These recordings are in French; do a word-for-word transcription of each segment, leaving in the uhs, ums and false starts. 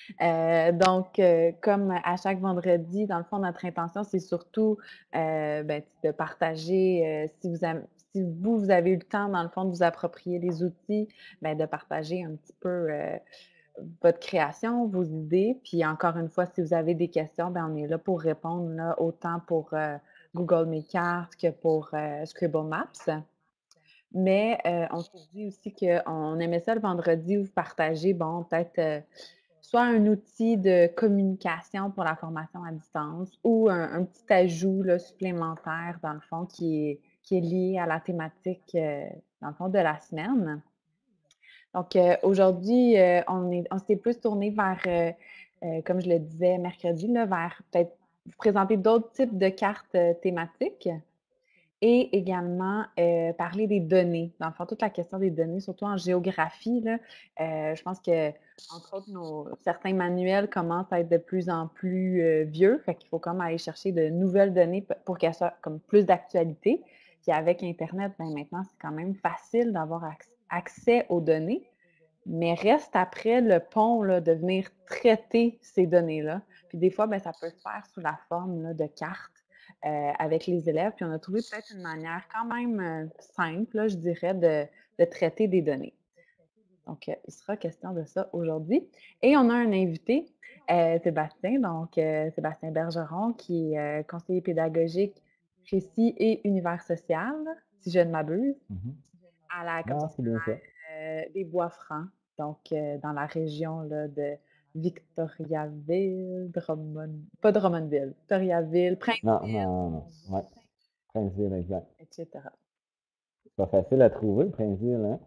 Euh, donc, euh, comme à chaque vendredi, dans le fond, notre intention, c'est surtout euh, ben, de partager, euh, si vous avez, si vous, vous avez eu le temps, dans le fond, de vous approprier les outils, ben, de partager un petit peu euh, votre création, vos idées. Puis encore une fois, si vous avez des questions, ben, on est là pour répondre, là, autant pour euh, Google Mes Cartes que pour euh, Scribble Maps. Mais euh, on s'est dit aussi qu'on aimait ça le vendredi où vous partagez, bon, peut-être euh, soit un outil de communication pour la formation à distance ou un, un petit ajout là, supplémentaire, dans le fond, qui est, qui est lié à la thématique, euh, dans le fond, de la semaine. Donc, euh, aujourd'hui, euh, on est, on s'est plus tourné vers, euh, euh, comme je le disais mercredi, là, vers peut-être vous présenter d'autres types de cartes euh, thématiques. Et également, heu, parler des données. Dans le fond, toute la question des données, surtout en géographie, là, heu, je pense qu'entre autres, nos certains manuels commencent à être de plus en plus, heu, vieux. Fait qu'il faut comme aller chercher de nouvelles données p pour qu'elles soient comme plus d'actualité. Puis avec internet, ben, maintenant, c'est quand même facile d'avoir acc accès aux données, mais reste après le pont, là, de venir traiter ces données-là. Puis des fois, ben, ça peut se faire sous la forme, là, de cartes, heu, avec les élèves. Puis on a trouvé peut-être une manière quand même, heu, simple, là, je dirais, de de traiter des données. Donc, heu, il sera question de ça aujourd'hui et on a un invité, heu, Sébastien, donc heu, Sébastien Bergeron qui est, heu, conseiller pédagogique Récit et univers social, si je ne m'abuse, Mhm. à la Non, c'est bien ça. euh, des Bois-Francs, donc euh, dans la région là, de Victoriaville, Drummond, pas Drummondville, Victoriaville, Princeville, Non, non, non. Ouais. Princeville, exact. et cetera. C'est pas facile à trouver, Princeville, hein?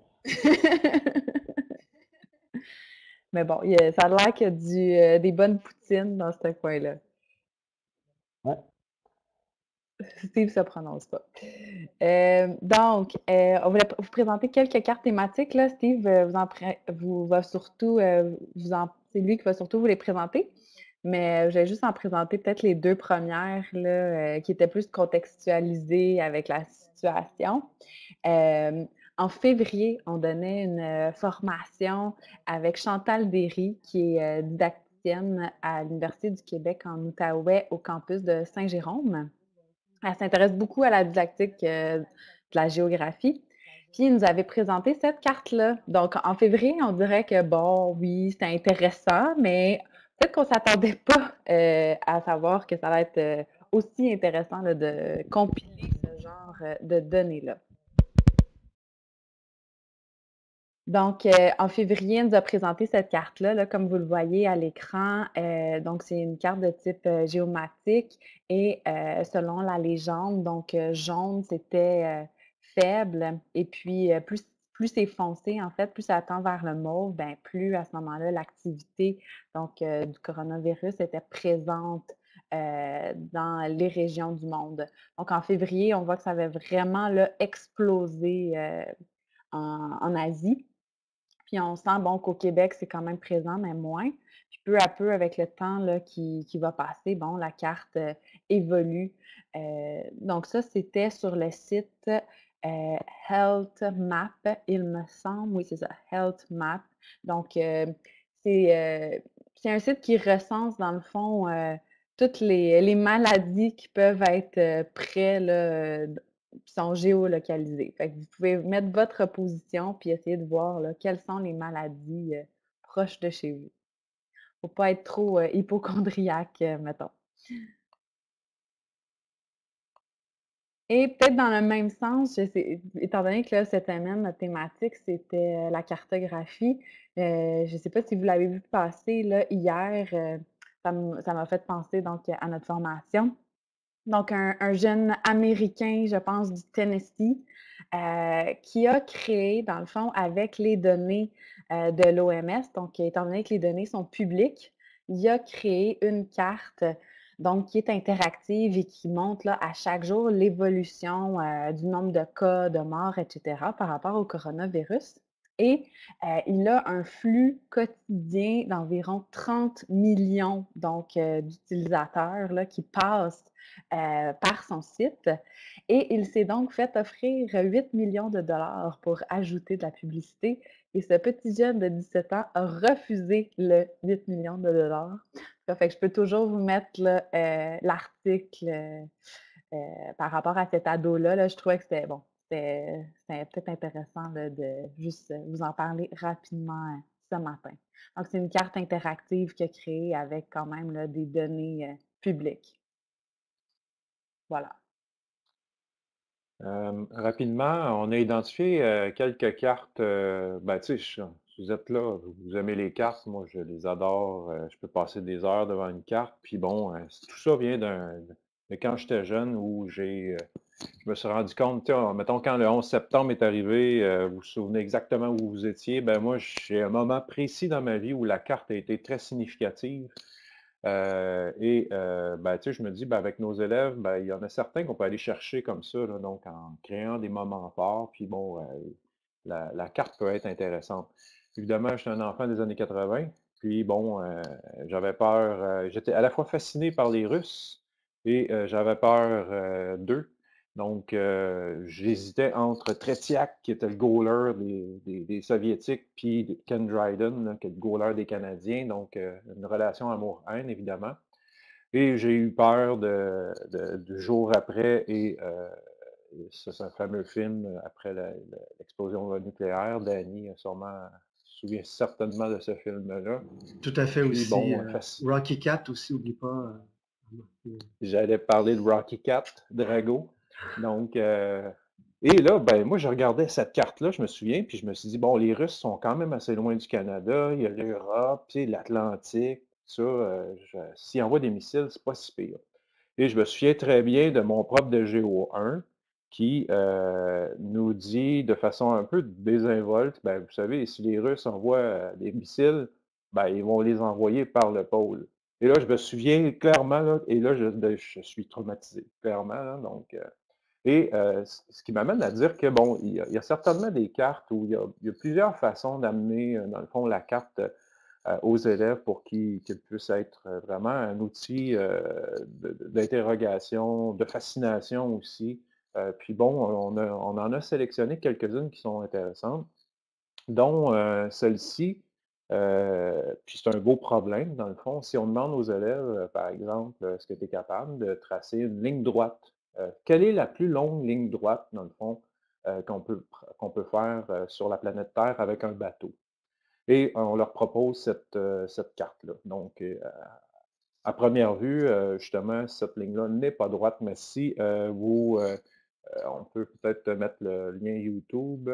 Mais bon, il y a- ça a l'air qu'il y a du, euh, des bonnes poutines dans ce coin-là. Ouais. Steve se prononce pas. Euh, donc, euh, on voulait vous présenter quelques cartes thématiques. Là. Steve euh, vous en pré- vous va surtout, euh, vous en, c'est lui qui va surtout vous les présenter. Mais euh, je vais juste en présenter peut-être les deux premières là, euh, qui étaient plus contextualisées avec la situation. Euh, En février, on donnait une euh, formation avec Chantal Derry, qui est euh, didacticienne à l'Université du Québec en Outaouais au campus de Saint-Jérôme. Elle s'intéresse beaucoup à la didactique euh, de la géographie. Puis, il nous avait présenté cette carte-là. Donc, en février, on dirait que, bon, oui, c'était intéressant, mais peut-être qu'on ne s'attendait pas euh, à savoir que ça va être euh, aussi intéressant là, de compiler ce genre euh, de données-là. Donc, euh, en février, elle nous a présenté cette carte-là, là, comme vous le voyez à l'écran. Euh, donc, c'est une carte de type euh, géomatique et euh, selon la légende, donc euh, jaune, c'était euh, faible et puis euh, plus, plus c'est foncé, en fait, plus ça tend vers le mauve, ben, plus à ce moment-là, l'activité donc euh, du coronavirus était présente euh, dans les régions du monde. Donc, en février, on voit que ça avait vraiment là, explosé euh, en, en Asie. Puis on sent, bon, qu'au Québec, c'est quand même présent, mais moins. Puis peu à peu, avec le temps là, qui, qui va passer, bon, la carte euh, évolue. Euh, donc ça, c'était sur le site euh, Health Map, il me semble. Oui, c'est ça, Health Map. Donc, euh, c'est euh, c'est un site qui recense, dans le fond, euh, toutes les, les maladies qui peuvent être euh, près là, qui sont géolocalisés. Fait que vous pouvez mettre votre position puis essayer de voir là, quelles sont les maladies euh, proches de chez vous. Faut pas être trop euh, hypochondriaque, euh, mettons. Et peut-être dans le même sens, je sais, étant donné que là, cette semaine, notre thématique, c'était euh, la cartographie. Euh, je ne sais pas si vous l'avez vu passer là, hier, euh, ça m- ça m'a fait penser donc à notre formation. Donc, un, un jeune Américain, je pense, du Tennessee, euh, qui a créé, dans le fond, avec les données euh, de l'O M S, donc étant donné que les données sont publiques, il a créé une carte, donc qui est interactive et qui montre là, à chaque jour l'évolution euh, du nombre de cas, de morts, et cetera par rapport au coronavirus. Et heu, il a un flux quotidien d'environ trente millions donc heu, d'utilisateurs là qui passent, heu, par son site et il s'est donc fait offrir huit millions de dollars pour ajouter de la publicité et ce petit jeune de dix-sept ans a refusé le huit millions de dollars. Ça fait que je peux toujours vous mettre là, heu, l'article, heu heu, par rapport à cet ado-là, là, je trouvais que c'était bon, c'était c'était peut-être intéressant là, de juste euh, vous en parler rapidement, heu, ce matin. Donc c'est une carte interactive qu'il a créée avec quand même là, des données, heu, publiques. Voilà. Hem, rapidement, on a identifié, heu, quelques cartes, heu, ben, tu sais, je vous êtes là, vous aimez les cartes, moi je les adore, heu, je peux passer des heures devant une carte, puis bon, heu, tout ça vient d'un de quand j'étais jeune où j'ai, heu, je me suis rendu compte, tu sais, mettons quand le onze septembre est arrivé, heu, vous vous souvenez exactement où vous étiez, ben, moi j'ai un moment précis dans ma vie où la carte a été très significative. Heu et heu, ben, tu sais, je me dis, ben, avec nos élèves, ben, il y en a certains qu'on peut aller chercher comme ça, là, donc en créant des moments forts, puis bon, heu, la la carte peut être intéressante. Évidemment, j'étais un enfant des années quatre-vingt, puis bon, heu, j'avais peur, heu, j'étais à la fois fasciné par les Russes et heu, j'avais peur, heu, d'eux. Donc, heu, j'hésitais entre Tretiak, qui était le goaler des des des Soviétiques, puis Ken Dryden, là, qui est le goaler des Canadiens, donc heu, une relation amour-haine, évidemment. Et j'ai eu peur de de du jour après et heu, ça, c'est un fameux film euh, après la la l'explosion nucléaire. Danny a sûrement se souvient certainement de ce film-là. Tout à fait Puis aussi. bon, heu, euh, fasci Rocky Cat aussi, oublie pas. euh, j'allais parler de Rocky Cat, Drago. Donc, heu et là, ben, moi, je regardais cette carte-là, je me souviens, puis je me suis dit: «Bon, les Russes sont quand même assez loin du Canada, il y a l'Europe, tu sais, l'Atlantique, tout ça, heu, je s'ils envoient des missiles, c'est pas si pire». Et je me souviens très bien de mon prof de Géo un qui, heu, nous dit de façon un peu désinvolte: «Ben, vous savez, si les Russes envoient, heu, des missiles, ben, ils vont les envoyer par le pôle». Et là, je me souviens clairement, là, et là, je ben, je suis traumatisé, clairement, là, donc heu et heu, ce ce qui m'amène à dire que, bon, il y a il y a certainement des cartes où il y a il y a plusieurs façons d'amener, heu, dans le fond, la carte, heu, aux élèves pour qu'ils qu'ils puissent être, heu, vraiment un outil, heu, de de d'interrogation, de fascination aussi. Heu, puis bon, on a on en a sélectionné quelques-unes qui sont intéressantes, dont, heu, celle-ci, heu, puis c'est un beau problème dans le fond. Si on demande aux élèves, heu, par exemple, est-ce que tu es capable de tracer une ligne droite? Heu, quelle est la plus longue ligne droite dans le fond, heu, qu'on peut pr qu'on peut faire, heu, sur la planète Terre avec un bateau? Et on leur propose cette, heu, cette carte-là. Donc, heu, à première vue, heu, justement, cette ligne-là n'est pas droite, mais si, heu, vous, heu, heu, on peut peut-être mettre le lien YouTube,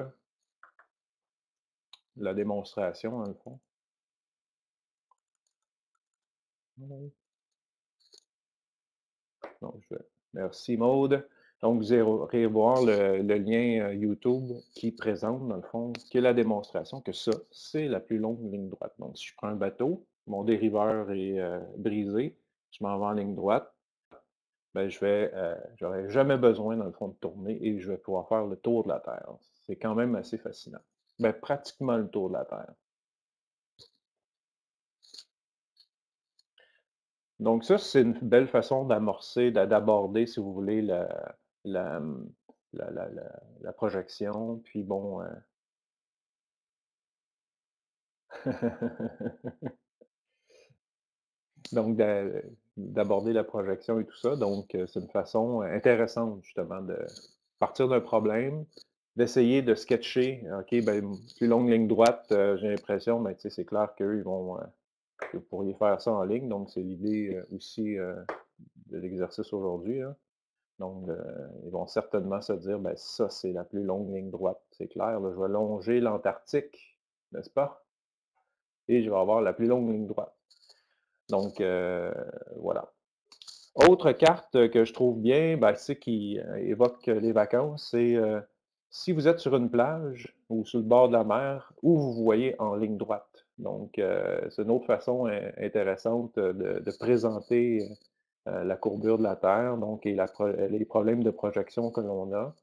la démonstration dans le fond. Oui. Donc je merci Maude. Donc vous irez voir le le lien, heu, YouTube qui présente dans le fond, qui est la démonstration que ça, c'est la plus longue ligne droite. Donc si je prends un bateau, mon dériveur est, heu, brisé, je m'en vais en ligne droite, ben je vais, heu, j'aurai jamais besoin dans le fond de tourner et je vais pouvoir faire le tour de la Terre. C'est quand même assez fascinant. Ben, pratiquement le tour de la Terre. Donc ça, c'est une belle façon d'amorcer, d'a d'aborder, si vous voulez, la la, mmh, la la la la projection. Puis bon, heu donc d'a d'aborder la projection et tout ça. Donc, heu, c'est une façon intéressante justement de partir d'un problème, d'essayer de sketcher, OK, ben, plus longue ligne droite, heu, j'ai l'impression, ben, tu sais, c'est clair qu'eux, ils vont, heu, que vous pourriez faire ça en ligne. Donc c'est l'idée, heu, aussi, heu, de l'exercice aujourd'hui, hein. Donc, heu, ils vont certainement se dire: «Ben, ça, c'est la plus longue ligne droite, c'est clair, là, je vais longer l'Antarctique, n'est-ce pas? Et je vais avoir la plus longue ligne droite». Donc, heu, voilà. Autre carte que je trouve bien, ben, tu sais, qui, heu, évoque les vacances, c'est, heu, si vous êtes sur une plage ou sur le bord de la mer, où vous voyez en ligne droite. Donc, heu, c'est une autre façon in intéressante de de présenter, heu, la courbure de la Terre, donc et la pro les problèmes de projection que l'on a.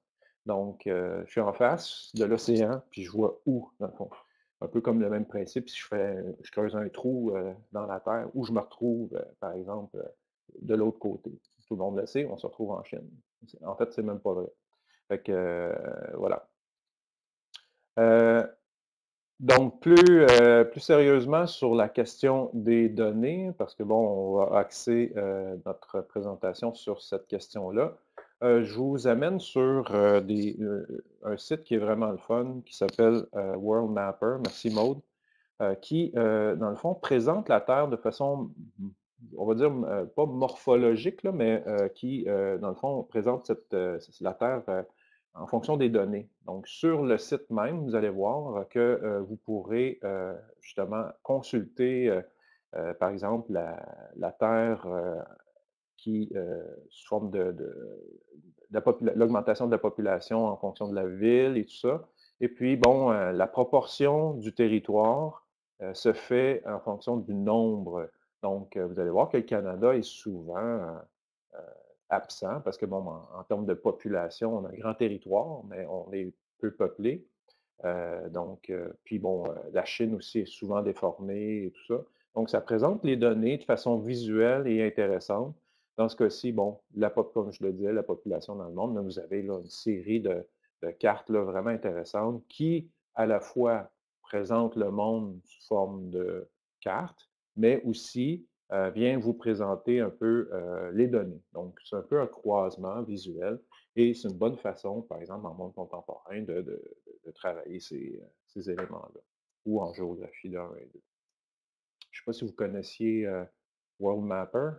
Donc, euh, je suis en face de l'océan, puis je vois où, dans le fond. Un peu comme le même principe, si je fais, je creuse un trou euh, dans la terre, où je me retrouve, euh, par exemple, euh, de l'autre côté. Tout le monde le sait, on se retrouve en Chine. En fait, c'est même pas vrai. Fait que, euh, voilà. Euh, donc, plus, euh, plus sérieusement sur la question des données, parce que bon, on va axer euh, notre présentation sur cette question-là. Euh, je vous amène sur euh, des, euh, un site qui est vraiment le fun, qui s'appelle euh, World Mapper, merci Maude, euh, qui, euh, dans le fond, présente la Terre de façon, on va dire, euh, pas morphologique, là, mais euh, qui, euh, dans le fond, présente cette, euh, la Terre euh, en fonction des données. Donc, sur le site même, vous allez voir que euh, vous pourrez euh, justement consulter, euh, euh, par exemple, la, la Terre euh, qui, euh, sous forme de, de, de l'augmentation de la population en fonction de la ville et tout ça. Et puis, bon, euh, la proportion du territoire euh, se fait en fonction du nombre. Donc, euh, vous allez voir que le Canada est souvent euh, euh, absent parce que, bon, en, en termes de population, on a un grand territoire, mais on est peu peuplé. Euh, donc, euh, puis bon, euh, la Chine aussi est souvent déformée et tout ça. Donc, ça présente les données de façon visuelle et intéressante. Dans ce cas-ci, bon, la, comme je le disais, la population dans le monde, là, vous avez là, une série de, de cartes là, vraiment intéressantes qui, à la fois, présentent le monde sous forme de cartes, mais aussi euh, vient vous présenter un peu euh, les données. Donc, c'est un peu un croisement visuel et c'est une bonne façon, par exemple, en monde contemporain, de, de, de travailler ces, ces éléments-là, ou en géographie d'un et deux. Je ne sais pas si vous connaissiez euh, World Mapper.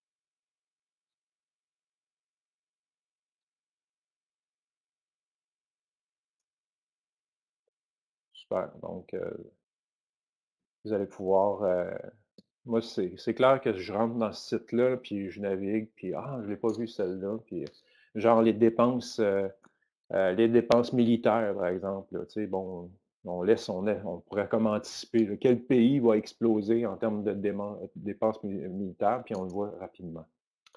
Super. Donc, euh, vous allez pouvoir. Euh, moi, c'est clair que je rentre dans ce site-là, puis je navigue, puis ah, je ne l'ai pas vu celle-là. Puis, genre, les dépenses, euh, euh, les dépenses militaires, par exemple. Là, tu sais, bon, on laisse, on, laisse, on pourrait comme anticiper là, quel pays va exploser en termes de dépenses militaires, puis on le voit rapidement.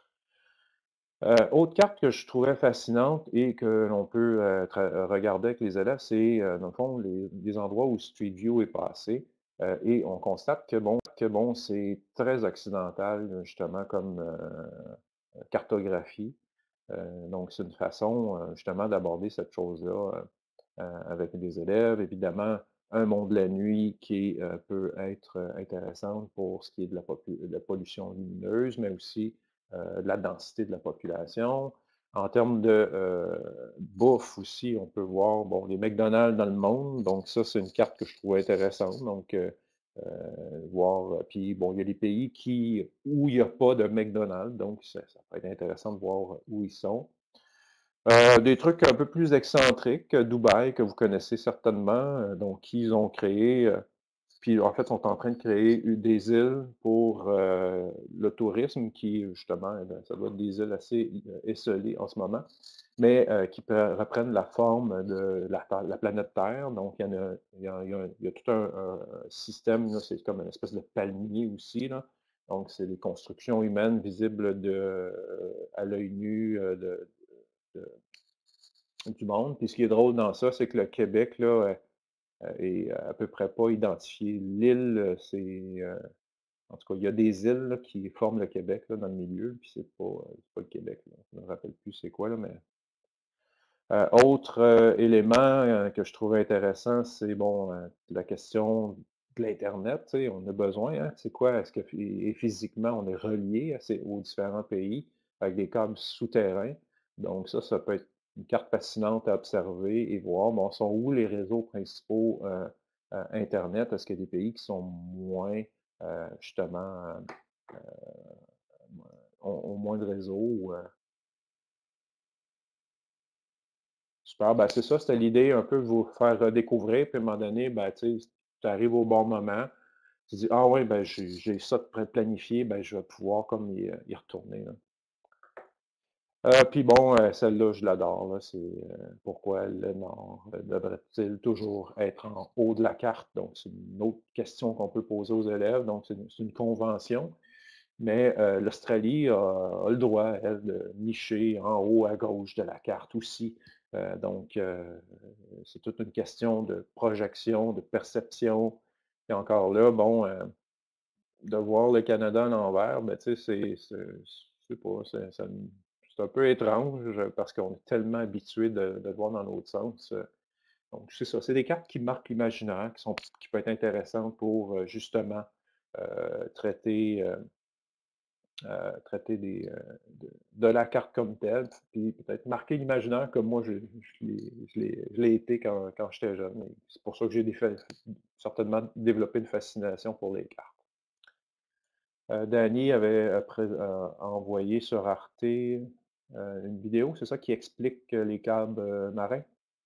Euh, autre carte que je trouvais fascinante et que l'on peut euh, regarder avec les élèves, c'est euh, dans le fond les, les endroits où Street View est passé. Euh, et on constate que bon, que bon, c'est très occidental, justement, comme euh, cartographie. Euh, donc, c'est une façon, euh, justement, d'aborder cette chose-là euh, avec des élèves. Évidemment, un monde de la nuit qui euh, peut être intéressant pour ce qui est de la, de la pollution lumineuse, mais aussi euh, de la densité de la population. En termes de euh, bouffe aussi, on peut voir bon, les McDonald's dans le monde. Donc, ça, c'est une carte que je trouve intéressante. Donc, euh, euh, voir, puis bon, il y a des pays qui, où il n'y a pas de McDonald's. Donc, ça, ça peut être intéressant de voir où ils sont. Euh, des trucs un peu plus excentriques, Dubaï, que vous connaissez certainement, euh, donc ils ont créé, euh, puis en fait sont en train de créer des îles pour euh, le tourisme, qui justement, eh bien, ça doit être des îles assez euh, esselées en ce moment, mais euh, qui reprennent la forme de la, la, planète Terre. Donc il y, en a, il y, a, il y, a, il y a tout un, un système, c'est comme une espèce de palmier aussi, là. Donc c'est des constructions humaines visibles de, euh, à l'œil nu euh, de, de, du monde. Puis ce qui est drôle dans ça, c'est que le Québec là, euh, est à peu près pas identifié. L'île, c'est. Euh, en tout cas, il y a des îles là, qui forment le Québec là, dans le milieu, puis c'est pas, euh, pas le Québec. Là. Je ne me rappelle plus c'est quoi, là, mais. Euh, autre euh, élément euh, que je trouvais intéressant, c'est bon, euh, la question de l'Internet. On a besoin. Hein, c'est quoi? Est-ce que et physiquement, on est relié à ces, aux différents pays avec des câbles souterrains? Donc, ça, ça peut être une carte fascinante à observer et voir. Bon, sont où les réseaux principaux euh, euh, Internet? Est-ce qu'il y a des pays qui sont moins, euh, justement, euh, ont, ont, moins de réseaux? Euh, Super, ben c'est ça, c'était l'idée un peu de vous faire redécouvrir, puis à un moment donné, ben, tu sais, tu arrives au bon moment, tu dis, ah oui, ben, j'ai ça de planifié, ben, je vais pouvoir comme y, y retourner. Là. Euh, puis bon, euh, celle-là, je l'adore, c'est euh, pourquoi le Nord euh, devrait-il toujours être en haut de la carte? Donc, c'est une autre question qu'on peut poser aux élèves, donc c'est une, une convention. Mais euh, l'Australie a, a le droit, elle, de nicher en haut à gauche de la carte aussi. Euh, donc, euh, c'est toute une question de projection, de perception. Et encore là, bon, euh, de voir le Canada à l'envers, ben, tu sais, c'est, c'est, je sais pas, c'est, ça me- c'est un peu étrange parce qu'on est tellement habitué de, de le voir dans l'autre sens. euh. Donc, c'est ça. C'est des cartes qui marquent l'imaginaire, qui sont, qui peuvent être intéressantes pour euh, justement euh, traiter, euh, euh, traiter des, euh, de, de la carte comme telle, puis peut-être marquer l'imaginaire comme moi je, je l'ai je l'ai- je l'ai été quand, quand j'étais jeune. Et c'est pour ça que j'ai des fa- certainement développé une fascination pour les cartes. Euh, Danny avait après, euh, envoyé sur Arte euh, une vidéo, c'est ça, qui explique euh, les câbles euh, marins.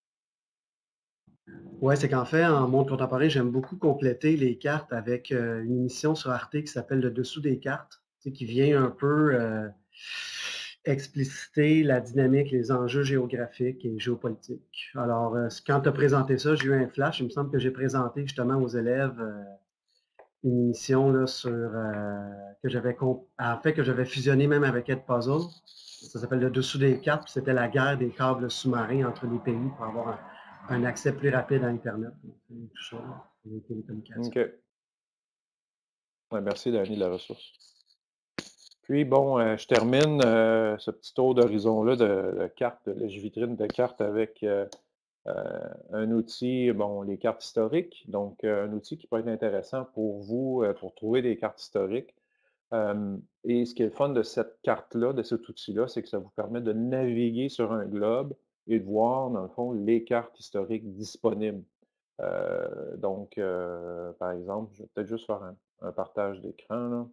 Ouais, c'est qu'en fait, en monde contemporain, j'aime beaucoup compléter les cartes avec euh, une émission sur Arte qui s'appelle Le Dessous des cartes, tu sais, qui vient un peu euh, expliciter la dynamique, les enjeux géographiques et géopolitiques. Alors, euh, quand tu as présenté ça, j'ai eu un flash. Il me semble que j'ai présenté justement aux élèves euh, une émission là, sur euh, que j'avais comp- en fait que j'avais fusionné même avec Edpuzzle. Ça s'appelle Le Dessous des cartes. puis C'était la guerre des câbles sous-marins entre les pays pour avoir un, un accès plus rapide à Internet. Donc, tout ça, là, pour les télécommunications. OK. Ouais, merci, Danny, de la ressource. Puis, bon, euh, je termine euh, ce petit tour d'horizon-là de, de cartes, de vitrine de cartes avec euh, euh, un outil, bon, les cartes historiques. Donc, euh, un outil qui peut être intéressant pour vous, euh, pour trouver des cartes historiques. Euh, et ce qui est le fun de cette carte-là, de cet outil-là, c'est que ça vous permet de naviguer sur un globe et de voir, dans le fond, les cartes historiques disponibles. Euh, donc, euh, par exemple, je vais peut-être juste faire un, un partage d'écran, là.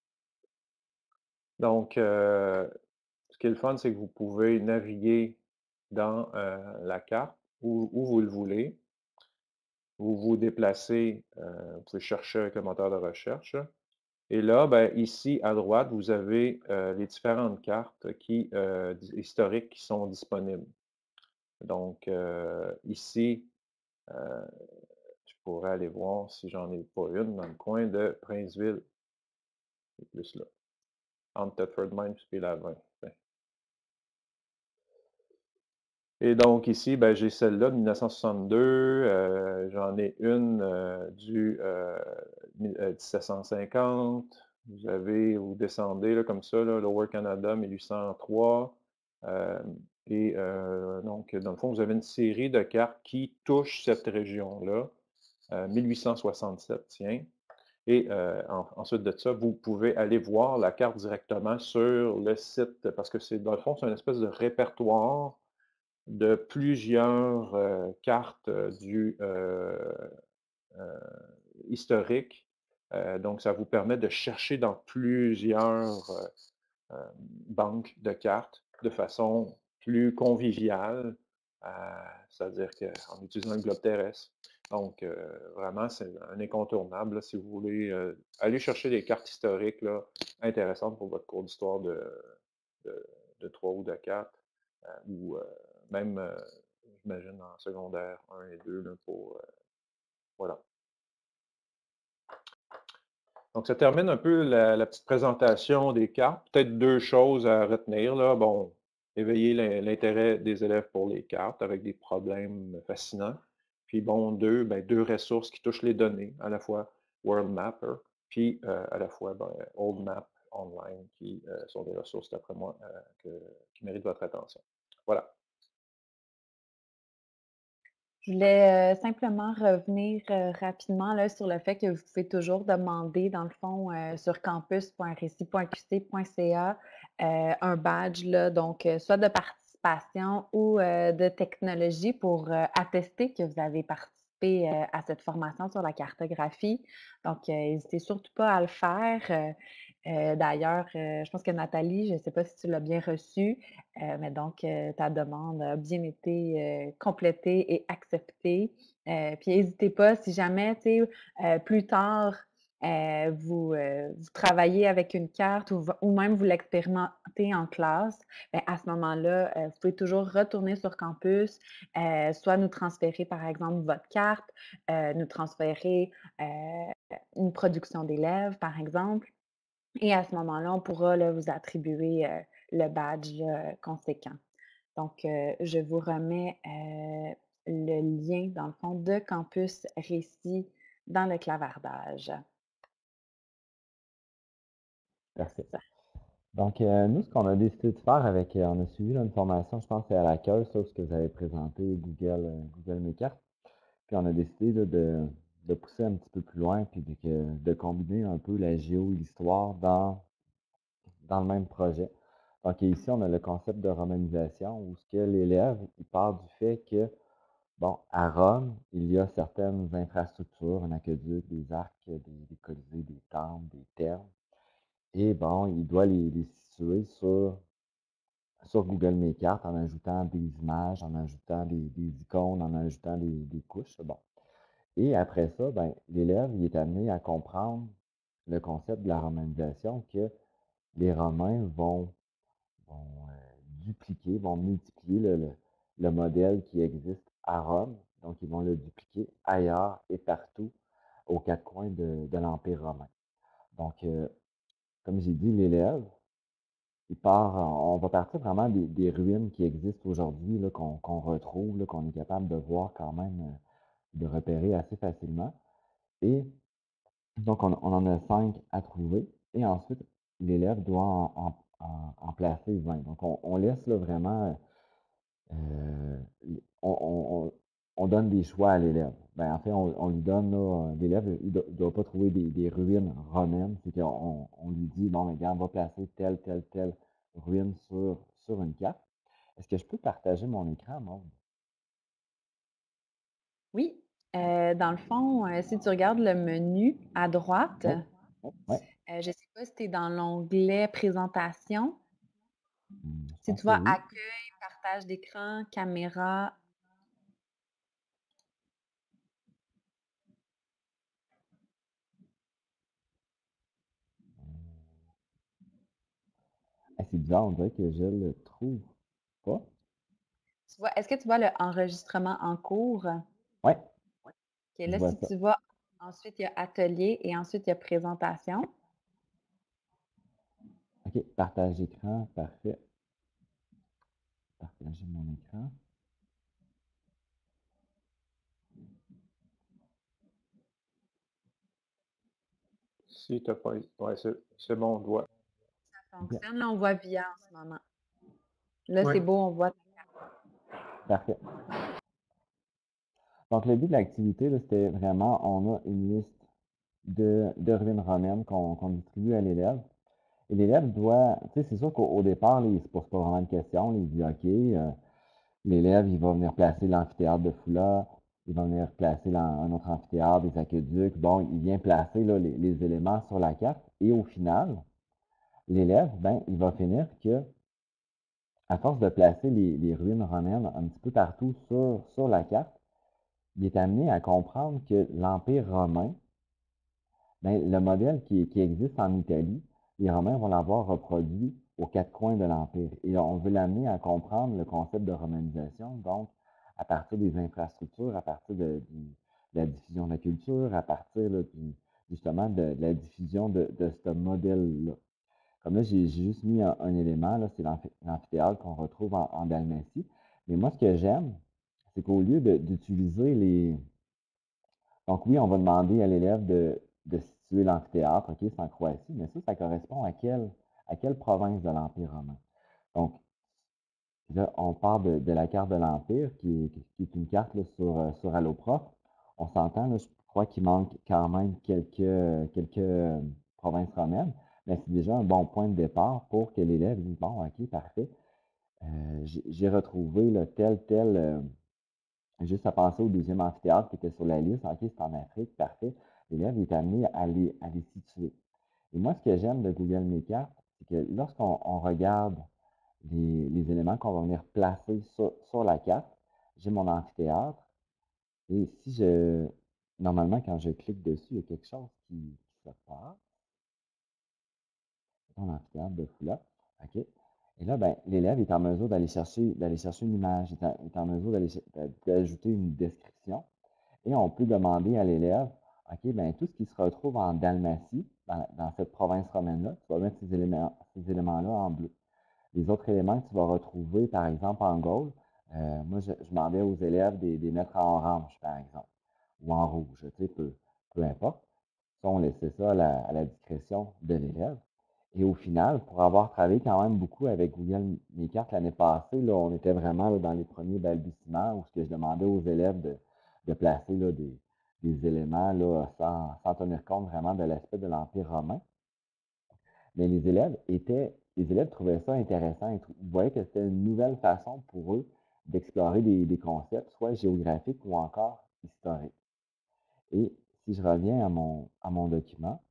Donc, euh, ce qui est le fun, c'est que vous pouvez naviguer dans euh, la carte où, où vous le voulez. Vous vous déplacez, euh, vous pouvez chercher avec le moteur de recherche. Et là, ben, ici, à droite, vous avez euh, les différentes cartes qui, euh, di- historiques qui sont disponibles. Donc, euh, ici, euh, je pourrais aller voir si j'en ai pas une dans le coin de Princeville. C'est plus là. Entre Thetford Mines et la vingt. Et donc ici, ben, j'ai celle-là de mille neuf cent soixante-deux, euh, j'en ai une euh, du euh, mille- euh, dix-sept cent cinquante, vous avez, vous descendez là, comme ça, là, Lower Canada mille huit cent trois, euh, et euh, donc dans le fond, vous avez une série de cartes qui touchent cette région-là, euh, mille huit cent soixante-sept, tiens, et euh, en- ensuite de ça, vous pouvez aller voir la carte directement sur le site, parce que c'est dans le fond, c'est une espèce de répertoire de plusieurs euh, cartes euh, du euh, euh, historique. Euh, donc, ça vous permet de chercher dans plusieurs euh, euh, banques de cartes de façon plus conviviale, euh, c'est-à-dire qu'en utilisant le globe terrestre. Donc, euh, vraiment, c'est un incontournable là, si vous voulez euh, aller chercher des cartes historiques là, intéressantes pour votre cours d'histoire de, de, de trois ou de quatre, euh, ou euh, même, euh, j'imagine, en secondaire un et deux, là, pour, euh, voilà. Donc, ça termine un peu la, la petite présentation des cartes. Peut-être deux choses à retenir, là. Bon, éveiller l'in- l'intérêt des élèves pour les cartes avec des problèmes fascinants. Puis bon, deux, ben, deux ressources qui touchent les données, à la fois World Mapper, puis euh, à la fois ben, Old Map Online, qui euh, sont des ressources, d'après moi, euh, que- qui méritent votre attention. Voilà. Je voulais, heu, simplement revenir, heu, rapidement là, sur le fait que vous pouvez toujours demander, dans le fond, heu, sur campus point récit point q c point c a, heu, un badge là, donc heu, soit de participation ou heu, de technologie pour, heu, attester que vous avez participé, heu, à cette formation sur la cartographie. Donc heu, hésitez surtout pas à le faire. Heu heu, d'ailleurs, heu, je pense que Nathalie, je ne sais pas si tu l'as bien reçu, Heu, mais donc, heu, ta demande a bien été, heu, complétée et acceptée. Heu, puis n'hésitez pas si jamais, tu sais, heu, plus tard, heu, vous, heu, vous travaillez avec une carte ou v ou même vous l'expérimentez en classe, ben, à ce moment-là, heu, vous pouvez toujours retourner sur campus, heu, soit nous transférer, par exemple, votre carte, heu, nous transférer, heu, une production d'élèves, par exemple. Et à ce moment-là, on pourra là, vous attribuer, heu, le badge là, conséquent. Donc, euh, je vous remets euh, le lien, dans le fond, de Campus Récit dans le clavardage. Parfait. Ça. Donc, euh, nous, ce qu'on a décidé de faire avec, euh, on a suivi là, une formation, je pense, c'est à l'accueil, ça, ce que vous avez présenté, Google, euh, Google Mes Cartes. Puis on a décidé là, de, de pousser un petit peu plus loin, puis de, que- de combiner un peu la géo et l'histoire dans, dans le même projet. Donc ici, on a le concept de romanisation, où ce que l'élève, il part du fait que, bon, à Rome, il y a certaines infrastructures, un aqueduc, des arcs, des, des colisées, des temples, des thermes. Et bon, il doit les, les situer sur, sur Google Mes Cartes en ajoutant des images, en ajoutant des, des icônes, en ajoutant des, des couches. Bon. Et après ça, ben, l'élève il est amené à comprendre le concept de la romanisation que les Romains vont, vont euh, dupliquer, vont multiplier le, le, le modèle qui existe à Rome. Donc, ils vont le dupliquer ailleurs et partout aux quatre coins de, de l'Empire romain. Donc, euh, comme j'ai dit, l'élève, il part, on va partir vraiment des, des ruines qui existent aujourd'hui, là, qu'on qu'on retrouve, là, qu'on est capable de voir quand même, euh, de repérer assez facilement. Et donc, on, on en a cinq à trouver. Et ensuite, l'élève doit en, en- en- en placer vingt. Donc, on, on laisse là, vraiment, euh, on, on- on- on donne des choix à l'élève. Ben, en fait, on, on lui donne, là, l'élève, il ne doit pas trouver des, des ruines romaines. C'est qu'on on lui dit, bon, mais regarde, on va placer telle, telle, telle ruine sur, sur une carte. Est-ce que je peux partager mon écran, Maude? Oui, euh, dans le fond, euh, si tu regardes le menu à droite, Oui, oui. euh, je ne sais pas si tu es dans l'onglet Présentation. Hmm, je Si pense tu que vois oui. Accueil, partage d'écran, caméra. Ah, c'est bizarre, on dirait que je le trouve pas. Tu vois, est-ce que tu vois le enregistrement en cours? Oui, OK, je là, vois si ça. tu vois, ensuite, il y a Atelier et ensuite, il y a Présentation. OK, partage d'écran, parfait. Partager mon écran. Si tu n'as pas. Ouais, c'est c'est bon, on doit. Ça OK, fonctionne. Là, on voit Via en ce moment. Là, Oui. c'est beau, on voit. parfait. Donc, le but de l'activité, là, c'était vraiment, on a une liste de, de ruines romaines qu'on qu'on distribue à l'élève. Et l'élève doit, tu sais, c'est sûr qu'au au départ, là, il ne se pose pas vraiment de questions. Là, il dit, OK, euh, l'élève, il va venir placer l'amphithéâtre de Foula, il va venir placer l'an- un autre amphithéâtre, des aqueducs. Bon, il vient placer là, les, les éléments sur la carte. Et au final, l'élève, ben, il va finir que, à force de placer les, les ruines romaines un petit peu partout sur, sur la carte, il est amené à comprendre que l'Empire romain, ben, le modèle qui, qui existe en Italie, les Romains vont l'avoir reproduit aux quatre coins de l'Empire. Et on veut l'amener à comprendre le concept de romanisation, donc à partir des infrastructures, à partir de, du- de la diffusion de la culture, à partir là, du- justement de, de la diffusion de, de ce modèle-là. Comme là, j'ai j'ai juste mis un, un élément, là, c'est l'amphi- l'amphithéâtre qu'on retrouve en, en Dalmatie. Mais moi, ce que j'aime, c'est qu'au lieu de- d'utiliser les, donc oui, on va demander à l'élève de, de situer l'amphithéâtre, OK, c'est en Croatie, mais ça, ça correspond à quelle, à quelle province de l'Empire romain? Donc, là, on part de, de la carte de l'Empire, qui est, qui est une carte là, sur, euh, sur Alloprof. On s'entend, là, je crois qu'il manque quand même quelques, quelques euh, provinces romaines, mais c'est déjà un bon point de départ pour que l'élève dise, bon, OK, parfait, euh, j'ai j'ai retrouvé là, tel, tel, euh, juste à penser au deuxième amphithéâtre qui était sur la liste. OK, c'est en Afrique, parfait. L'élève est amené à les, à les situer. Et moi, ce que j'aime de Google Mes Cartes, c'est que lorsqu'on on regarde les, les éléments qu'on va venir placer sur, sur la carte, j'ai mon amphithéâtre. Et si je. Normalement, quand je clique dessus, il y a quelque chose qui, qui se passe. Dans l'amphithéâtre de Foula. OK. Et là, ben, l'élève est en mesure d'aller chercher, d'aller chercher une image, est en, est en mesure d'aller d'ajouter une description. Et on peut demander à l'élève, OK, bien, tout ce qui se retrouve en Dalmatie, dans, dans cette province romaine-là, tu vas mettre ces éléments, ces éléments-là en bleu. Les autres éléments que tu vas retrouver, par exemple, en Gaule, euh, moi, je, je demandais aux élèves de les mettre en orange, par exemple, ou en rouge, tu sais, peu, peu importe. Ça, on laissait ça à la, à la discrétion de l'élève. Et au final, pour avoir travaillé quand même beaucoup avec Google Maker l'année passée, là, on était vraiment là, dans les premiers balbutiements où ce que je demandais aux élèves de, de placer là, des, des éléments là, sans, sans tenir compte vraiment de l'aspect de l'Empire romain. Mais les élèves étaient, les élèves trouvaient ça intéressant. Ils, trou- ils voyaient que c'était une nouvelle façon pour eux d'explorer des, des concepts, soit géographiques ou encore historiques. Et si je reviens à mon, à mon document,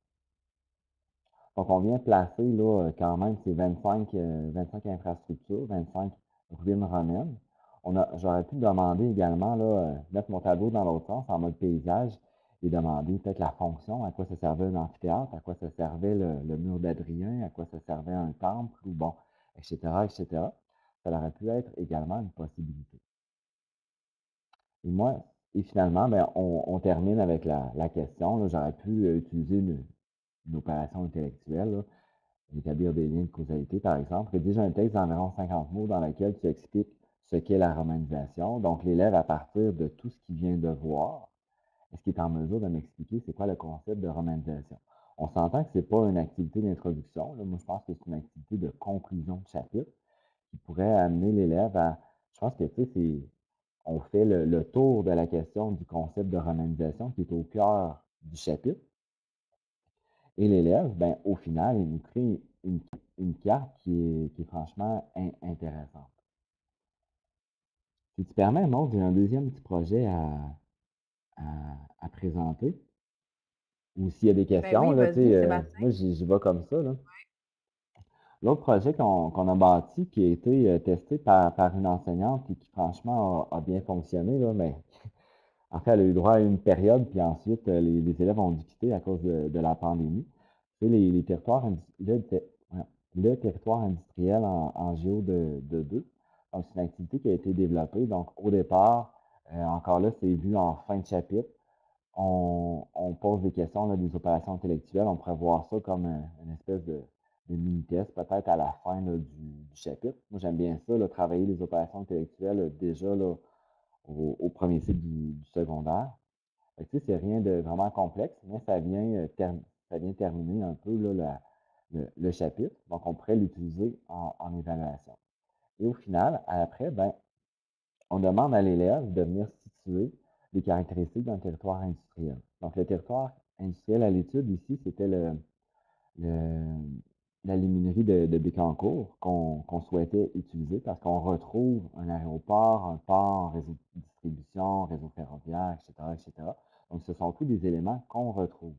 donc on vient placer là, euh, quand même ces vingt-cinq, euh, vingt-cinq infrastructures, vingt-cinq ruines romaines. On a, j'aurais pu demander également, là, euh, mettre mon tableau dans l'autre sens, en mode paysage, et demander peut-être la fonction, à quoi ça servait un amphithéâtre, à quoi ça servait le, le mur d'Adrien, à quoi ça servait un temple, ou bon, et cetera, et cetera. Ça aurait pu être également une possibilité. Et moi, et finalement, ben, on, on termine avec la, la question. Là, j'aurais pu euh, utiliser une, une opération intellectuelle, là, établir des liens de causalité, par exemple. Rédige un texte d'environ cinquante mots dans lequel tu expliques ce qu'est la romanisation. Donc, l'élève, à partir de tout ce qu'il vient de voir, est-ce qu'il est en mesure de m'expliquer c'est quoi le concept de romanisation? On s'entend que ce n'est pas une activité d'introduction. Moi, je pense que c'est une activité de conclusion de chapitre qui pourrait amener l'élève à. Je pense que, tu sais, c'est. On fait le, le tour de la question du concept de romanisation qui est au cœur du chapitre. Et l'élève, ben, au final, il nous crée une, une carte qui est, qui est franchement in- intéressante. Si tu permets, Maud, j'ai un deuxième petit projet à, à, à présenter. Ou s'il y a des Ben questions, oui, là, tu vas-y, sais, euh, Sébastien. moi, j'y j'y vais comme ça, là. L'autre projet qu'on qu'on a bâti, qui a été euh, testé par, par une enseignante et qui, franchement, a, a bien fonctionné, là, mais en fait, elle a eu droit à une période, puis ensuite, euh, les, les élèves ont dû quitter à cause de, de la pandémie. C'est les, les territoires, indus- le, te- ouais, le territoire industriel en, en géo de, de deux. Donc, c'est une activité qui a été développée. Donc, au départ, euh, encore là, c'est vu en fin de chapitre. On, on pose des questions, là, des opérations intellectuelles. On pourrait voir ça comme un- une espèce de, de mini-test, peut-être à la fin là, du, du chapitre. Moi, j'aime bien ça, là, travailler les opérations intellectuelles euh, déjà là, au, au premier cycle du, du secondaire. Fait que, tu sais, c'est rien de vraiment complexe, mais ça vient, euh, ter- ça vient terminer un peu là, la- le, le chapitre. Donc, on pourrait l'utiliser en, en évaluation. Et au final, après, ben, on demande à l'élève de venir situer les caractéristiques d'un territoire industriel. Donc, le territoire industriel à l'étude ici, c'était le, le- la luminerie de, de Bécancour qu'on qu'on souhaitait utiliser parce qu'on retrouve un aéroport, un port, un réseau de distribution, un réseau ferroviaire, et cetera, et cetera. Donc, ce sont tous des éléments qu'on retrouve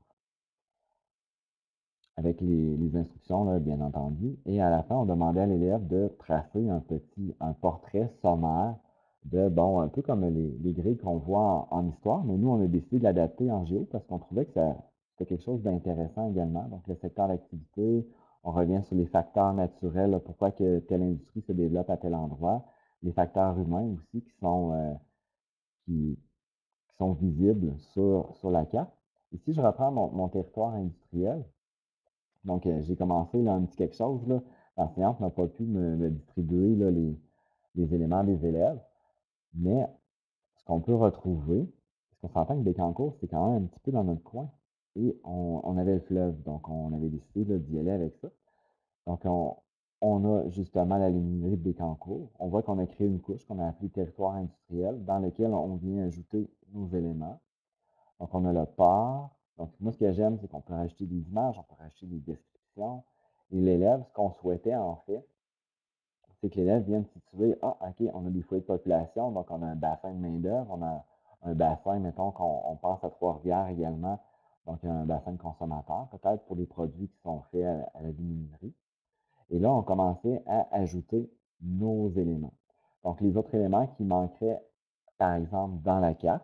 avec les, les instructions, là, bien entendu. Et à la fin, on demandait à l'élève de tracer un petit, un portrait sommaire de, bon, un peu comme les, les grilles qu'on voit en, en histoire, mais nous, on a décidé de l'adapter en géo parce qu'on trouvait que ça, c'était quelque chose d'intéressant également. Donc, le secteur d'activité, on revient sur les facteurs naturels, là, pourquoi que telle industrie se développe à tel endroit, les facteurs humains aussi qui sont, euh, qui, qui sont visibles sur, sur la carte. Ici, je reprends mon, mon territoire industriel. Donc, euh, j'ai commencé là, un petit quelque chose. Là. L'enseignante n'a pas pu me, me distribuer là, les, les éléments des élèves. Mais ce qu'on peut retrouver, parce qu'on s'entend que Bécancour, c'est quand même un petit peu dans notre coin. Et on, on avait le fleuve. Donc, on avait décidé là, d'y aller avec ça. Donc, on, on a justement la luminerie de Bécancour. On voit qu'on a créé une couche qu'on a appelée territoire industriel, dans lequel on vient ajouter nos éléments. Donc, on a le port. Donc, moi, ce que j'aime, c'est qu'on peut rajouter des images, on peut rajouter des descriptions. Et l'élève, ce qu'on souhaitait en fait, c'est que l'élève vienne situer, ah, OK, on a des foyers de population, donc on a un bassin de main-d'œuvre, on a un bassin, mettons qu'on on pense à Trois-Rivières également, donc un bassin de consommateurs, peut-être pour les produits qui sont faits à, à la luminerie. Et là, on commençait à ajouter nos éléments. Donc, les autres éléments qui manqueraient, par exemple, dans la carte,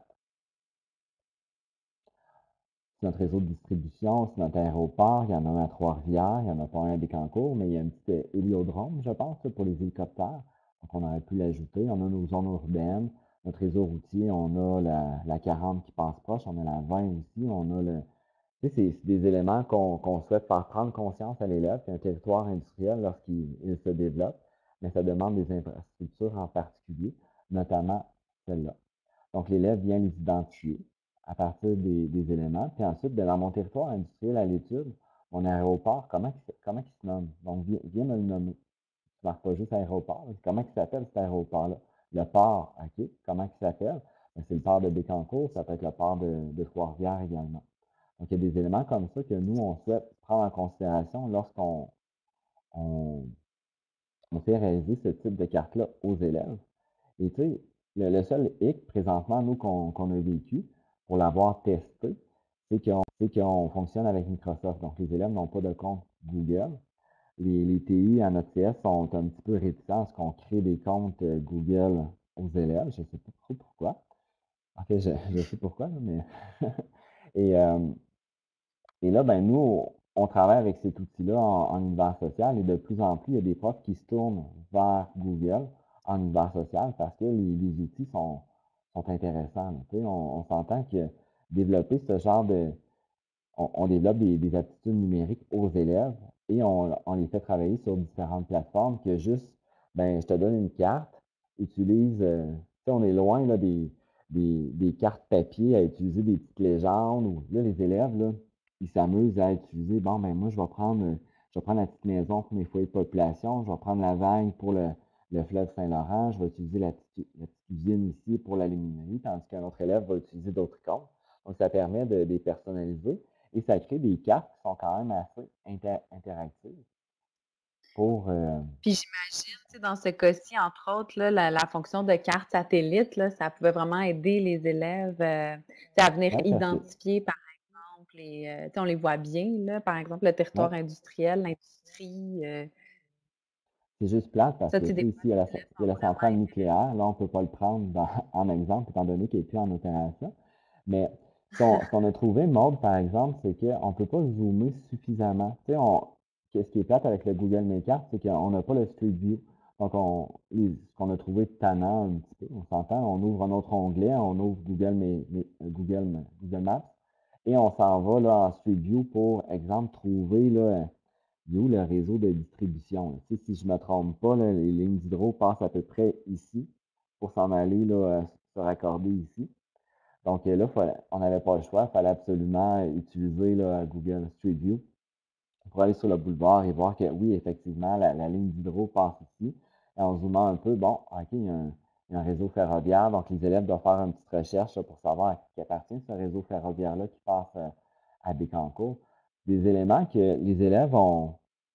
c'est notre réseau de distribution, c'est notre aéroport, il y en a un à Trois-Rivières, il n'y en a pas un à Bécancour, mais il y a un petit euh, héliodrome, je pense, là, pour les hélicoptères. Donc, on aurait pu l'ajouter. On a nos zones urbaines, notre réseau routier, on a la, la quarante qui passe proche, on a la vingt aussi, on a le. Tu sais, c'est c'est des éléments qu'on qu'on souhaite faire prendre conscience à l'élève, qu'un territoire industriel, lorsqu'il il se développe, mais ça demande des infrastructures en particulier, notamment celle-là. Donc, l'élève vient les identifier à partir des, des éléments. Puis ensuite, bien, dans mon territoire industriel à l'étude, mon aéroport, comment, il se- comment il se nomme? Donc, viens, viens me le nommer. Tu ne marques pas juste aéroport. là. Comment il s'appelle cet aéroport-là? Le port, OK. Comment il s'appelle? Ben, c'est le port de Bécancour, ça peut être le port de, de Trois-Rivières également. Donc, il y a des éléments comme ça que nous, on souhaite prendre en considération lorsqu'on on, on fait réaliser ce type de carte-là aux élèves. Et tu sais, le, le seul hic présentement, nous, qu'on qu'on a vécu pour l'avoir testé, c'est qu'on c'est qu'on fonctionne avec Microsoft. Donc, les élèves n'ont pas de compte Google. Les, les T I en A T S sont un petit peu réticents à ce qu'on crée des comptes euh, Google aux élèves. Je ne sais pas trop pourquoi. En fait, je, je sais pourquoi, là, mais. Et, euh, et là, ben, nous, on travaille avec cet outil-là en, en univers social et de plus en plus, il y a des profs qui se tournent vers Google en univers social parce que les, les outils sont, sont intéressants. là. Tu sais, on, on s'entend que développer ce genre de. On, on développe des, des aptitudes numériques aux élèves et on, on les fait travailler sur différentes plateformes que juste, ben, je te donne une carte, utilise. euh, tu sais, on est loin là, des, des, des cartes papier à utiliser des petites légendes. Ou, là, les élèves, là, ils s'amusent à utiliser, bon, ben moi, je vais prendre, euh, je vais prendre la petite maison pour mes foyers de population, je vais prendre la vague pour le, le fleuve Saint-Laurent, je vais utiliser la petite, la petite usine ici pour la luminerie, tandis qu'un autre élève va utiliser d'autres comptes. Donc, ça permet de, de les personnaliser et ça crée des cartes qui sont quand même assez inter- interactives pour. euh, Puis j'imagine, tu sais, dans ce cas-ci, entre autres, là, la, la fonction de carte satellite, là, ça pouvait vraiment aider les élèves euh, tu sais, à venir ouais, parce que. identifier, par exemple, les, euh, tu sais, on les voit bien, là, par exemple, le Ouais, territoire industriel, l'industrie. euh, c'est juste plate parce ça, que, tu sais, tu des sais, fois, ici, il y a les la, élèves il y a sont la vraiment centrale nucléaire. Là, on ne peut pas le prendre dans- en exemple, étant donné qu'il n'est plus en opération. Mais ce qu'on ce qu'on a trouvé, Maude, par exemple, c'est qu'on ne peut pas zoomer suffisamment. Tu sais, on, ce qui est plate avec le Google Maker, c'est qu'on n'a pas le Street View. Donc, on, les- ce qu'on a trouvé tannant un petit peu, on s'entend, on ouvre un autre onglet, on ouvre Google, mais, Google, Google Maps, et on s'en va là, en Street View pour, exemple, trouver là, il est où le réseau de distribution? Là? Tu sais, si je ne me trompe pas, là, les lignes d'hydro passent à peu près ici pour s'en aller là, euh, se raccorder ici. Donc euh, là, fallait- on n'avait pas le choix, il fallait absolument utiliser là, Google Street View pour aller sur le boulevard et voir que oui, effectivement, la, la ligne d'hydro passe ici. Et en zoomant un peu, bon, OK, il y a un, il y a un réseau ferroviaire, donc les élèves doivent faire une petite recherche là, pour savoir à qui appartient ce réseau ferroviaire-là qui passe euh, à Bécancour. Des éléments que les élèves ont,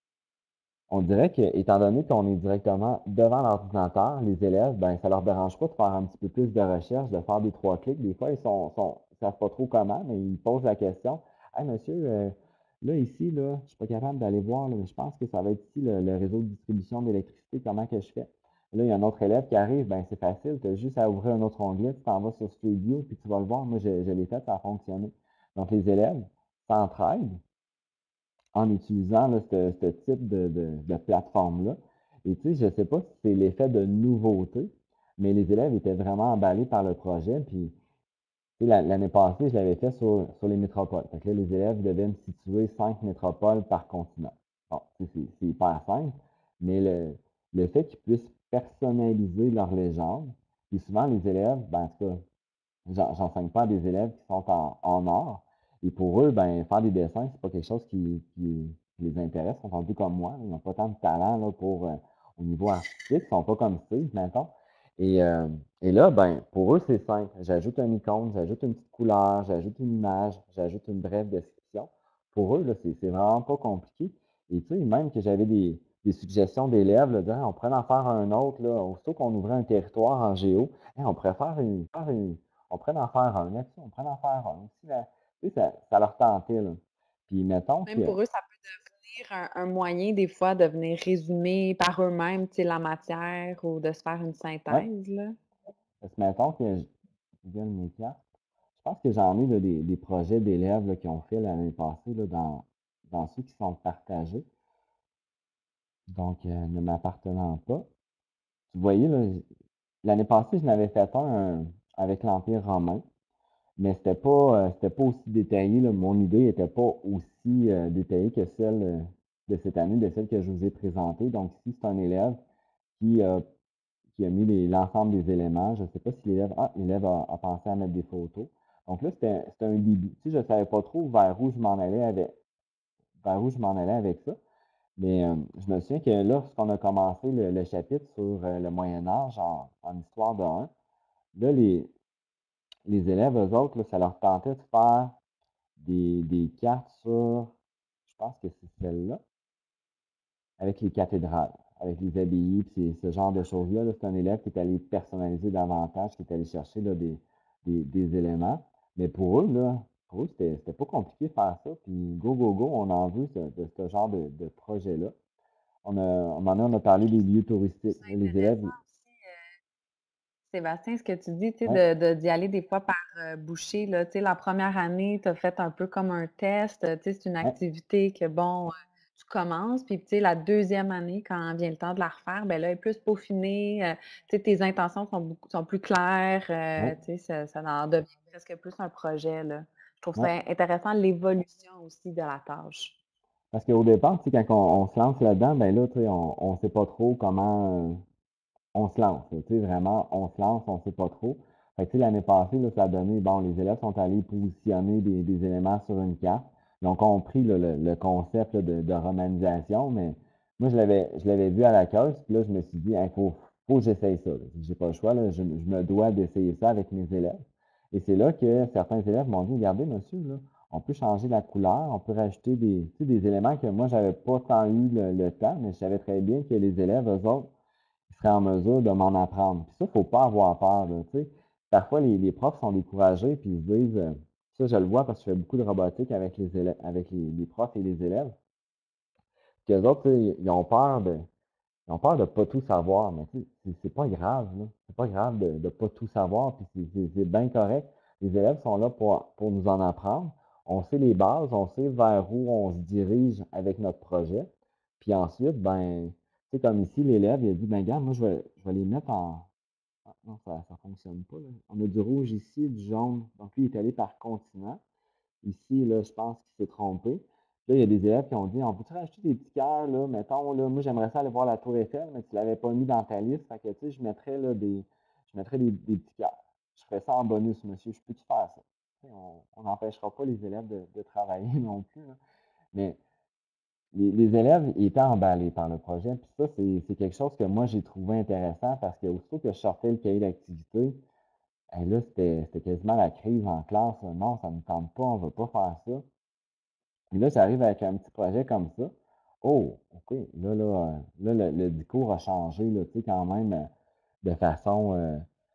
on dirait que, étant donné qu'on est directement devant l'ordinateur, les élèves, ben, ça leur dérange pas de faire un petit peu plus de recherche, de faire des trois clics. Des fois, ils sont, sont, ils savent pas trop comment, mais ils posent la question. Hey, monsieur, euh, là, ici, là, je suis pas capable d'aller voir, là, mais je pense que ça va être ici le, le réseau de distribution d'électricité, comment que je fais? Là, il y a un autre élève qui arrive, ben, c'est facile, tu as juste à ouvrir un autre onglet, tu t'en vas sur Street View, puis tu vas le voir. Moi, je, je l'ai fait, ça a fonctionné. Donc, les élèves s'entraident en utilisant là, ce, ce type de, de, de plateforme-là. Et tu sais, je ne sais pas si c'est l'effet de nouveauté, mais les élèves étaient vraiment emballés par le projet. Puis, tu sais, la- l'année passée, je l'avais fait sur, sur les métropoles. Fait que là, les élèves devaient me situer cinq métropoles par continent. Bon, tu sais, c'est c'est hyper simple, mais le, le fait qu'ils puissent personnaliser leur légende, puis souvent les élèves, ben, en tout cas, J'en- J'enseigne pas à des élèves qui sont en, en art. Et pour eux, ben, faire des dessins, c'est pas quelque chose qui, qui- qui les intéresse. Ils sont un peu comme moi. Ils n'ont pas tant de talent là, pour, euh, au niveau artistique. Ils sont pas comme Steve, mettons. Et, euh, et là, ben, pour eux, c'est simple. J'ajoute un icône, j'ajoute une petite couleur, j'ajoute une image, j'ajoute une brève description. Pour eux, là, c'est c'est vraiment pas compliqué. Et tu sais, même que j'avais des, des suggestions d'élèves, là, disant, on pourrait en faire un autre, là, aussitôt qu'on ouvrait un territoire en géo, hey, on pourrait faire une, faire une, on pourrait en faire un là-dessus, on pourrait en faire un aussi. Là. Tu sais, ça, ça leur tentait, là. Puis mettons Même que, pour eux, ça peut devenir un, un moyen, des fois, de venir résumer par eux-mêmes, tu sais, la matière ou de se faire une ouais, synthèse, là. parce que mettons que je je viens de mes cartes, je pense que j'en ai là, des, des projets d'élèves là, qui ont fait l'année passée là, dans, dans ceux qui sont partagés, donc euh, ne m'appartenant pas. Vous voyez, là, j- l'année passée, je n'avais fait un, un avec l'Empire romain. Mais c'était pas, euh, c'était pas aussi détaillé, là. Mon idée n'était pas aussi euh, détaillée que celle euh, de cette année, de celle que je vous ai présentée. Donc, ici, c'est un élève qui a, qui a mis les- l'ensemble des éléments. Je ne sais pas si l'élève, ah, l'élève a, a pensé à mettre des photos. Donc là, c'était c'était un début. Tu sais, je ne savais pas trop vers où je m'en allais avec, vers où je m'en allais avec ça. Mais euh, je me souviens que lorsqu'on a commencé le, le chapitre sur euh, le Moyen Âge en, en histoire de un, là, les, les élèves, eux autres, là, ça leur tentait de faire des, des cartes sur, je pense que c'est celle-là, avec les cathédrales, avec les abbayes, puis ce genre de choses-là. Là, c'est un élève qui est allé personnaliser davantage, qui est allé chercher là, des, des, des éléments. Mais pour eux, là, pour eux, c'était c'était pas compliqué de faire ça. Puis go, go, go, on en veut ce- de ce genre de, de projet-là. On a, à un moment donné, on a parlé des lieux touristiques. C'est Là, les élèves, intéressant aussi, Sébastien, ce que tu dis, tu sais, ouais, de, de- d'y aller des fois par euh, bouchée, là, tu sais, la première année, tu as fait un peu comme un test, euh, tu sais, c'est une ouais, activité que, bon, euh, tu commences, puis, tu sais, la deuxième année, quand vient le temps de la refaire, ben là, elle est plus peaufinée, euh, tu sais, tes intentions sont, beaucoup, sont plus claires, euh, ouais, tu sais, ça, ça en devient presque plus un projet, là. Je trouve ouais. ça intéressant, l'évolution aussi de la tâche. Parce qu'au départ, tu sais, quand on, on se lance là-dedans, ben là, tu sais, on ne sait pas trop comment, euh, on se lance, tu sais, vraiment, on se lance, on ne sait pas trop. Fait que, tu sais, l'année passée, là, ça a donné, bon, les élèves sont allés positionner des, des éléments sur une carte. Ils ont compris là, le, le concept là, de, de romanisation, mais moi, je l'avais, je l'avais vu à la case, puis là, je me suis dit, il faut, faut que j'essaye ça. Je J'ai pas le choix, là, je, je me dois d'essayer ça avec mes élèves. Et c'est là que certains élèves m'ont dit, regardez, monsieur, là, on peut changer la couleur, on peut rajouter des, tu sais, des éléments que moi, j'avais pas tant eu le, le temps, mais je savais très bien que les élèves, eux autres, ils seraient en mesure de m'en apprendre. Puis ça, il ne faut pas avoir peur, là, tu sais. Parfois, les, les profs sont découragés, puis ils se disent, euh, ça, je le vois parce que je fais beaucoup de robotique avec les élèves, avec les, les profs et les élèves, qu'eux autres, tu sais, ils ont peur de, ils ont peur de pas tout savoir, mais tu sais, c'est c'est pas grave, là. C'est pas grave de ne pas tout savoir, puis c'est c'est- c'est bien correct. Les élèves sont là pour, pour nous en apprendre. On sait les bases, on sait vers où on se dirige avec notre projet. Puis ensuite, ben, tu sais, comme ici, l'élève, il a dit, ben, regarde, moi, je vais, je vais les mettre en. Ah, non, ça ne fonctionne pas, là. On a du rouge ici, du jaune. Donc, lui, il est allé par continent. Ici, là, je pense qu'il s'est trompé. Là, il y a des élèves qui ont dit, on peut-tu rajouter des petits cœurs, là, mettons, là, moi, j'aimerais ça aller voir la Tour Eiffel, mais tu ne l'avais pas mis dans ta liste. Fait que, tu sais, je mettrais, là, des, je mettrais des, des petits cœurs. Je ferais ça en bonus, monsieur. Je peux-tu faire ça? Tu sais, on n'empêchera pas les élèves de, de travailler non plus, là. Mais les, les élèves étaient emballés par le projet. Puis ça, c'est c'est quelque chose que moi, j'ai trouvé intéressant parce que aussitôt que je sortais le cahier d'activité, hey, là, c'était c'était quasiment la crise en classe. Non, ça ne me tente pas, on ne veut pas faire ça. Et là, ça arrive avec un petit projet comme ça. Oh, OK, là, là, euh, là le, le discours a changé, là, tu sais, quand même, euh, de façon. Euh,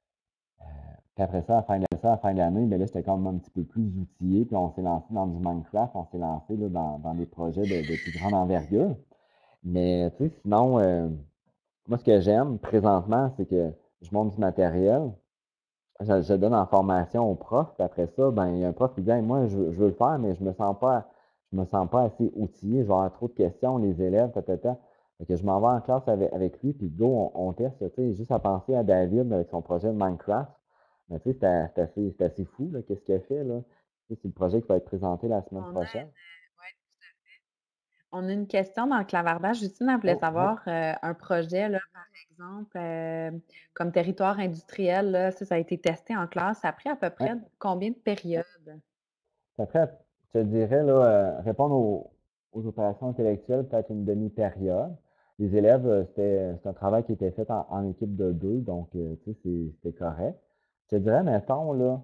puis après ça, à la fin de ça, à la fin de l'année, ben là, j'étais quand même un petit peu plus outillé. Puis on s'est lancé dans du Minecraft, on s'est lancé là, dans, dans des projets de, de plus grande envergure. Mais tu sais, sinon, euh, moi, ce que j'aime présentement, c'est que je monte du matériel, je, je donne en formation aux profs, puis après ça, ben, il y a un prof qui dit Hey, moi, je, je veux le faire, mais je me sens pas, je me sens pas assez outillé, je vais avoir trop de questions, les élèves, ta, ta, ta. Fait que je m'en vais en classe avec, avec lui, puis go, on, on teste, tu sais, juste à penser à David avec son projet de Minecraft. Mais tu sais, c'est c'est assez, c'est assez fou, là, qu'est-ce qu'il a fait, là. Tu sais, c'est le projet qui va être présenté la semaine On a, prochaine. ouais, on a une question dans le clavardage. Justine, elle voulait Oh, oui, savoir euh, un projet, là, par exemple, euh, comme territoire industriel, là, ça, ça a été testé en classe. Ça a pris à peu oui. près combien de périodes? Après, je te dirais, là, euh, répondre aux, aux opérations intellectuelles, peut-être une demi-période. Les élèves, euh, c'était c'est un travail qui était fait en, en équipe de deux, donc euh, tu sais, c'est- c'était correct. Je te dirais, mettons, là,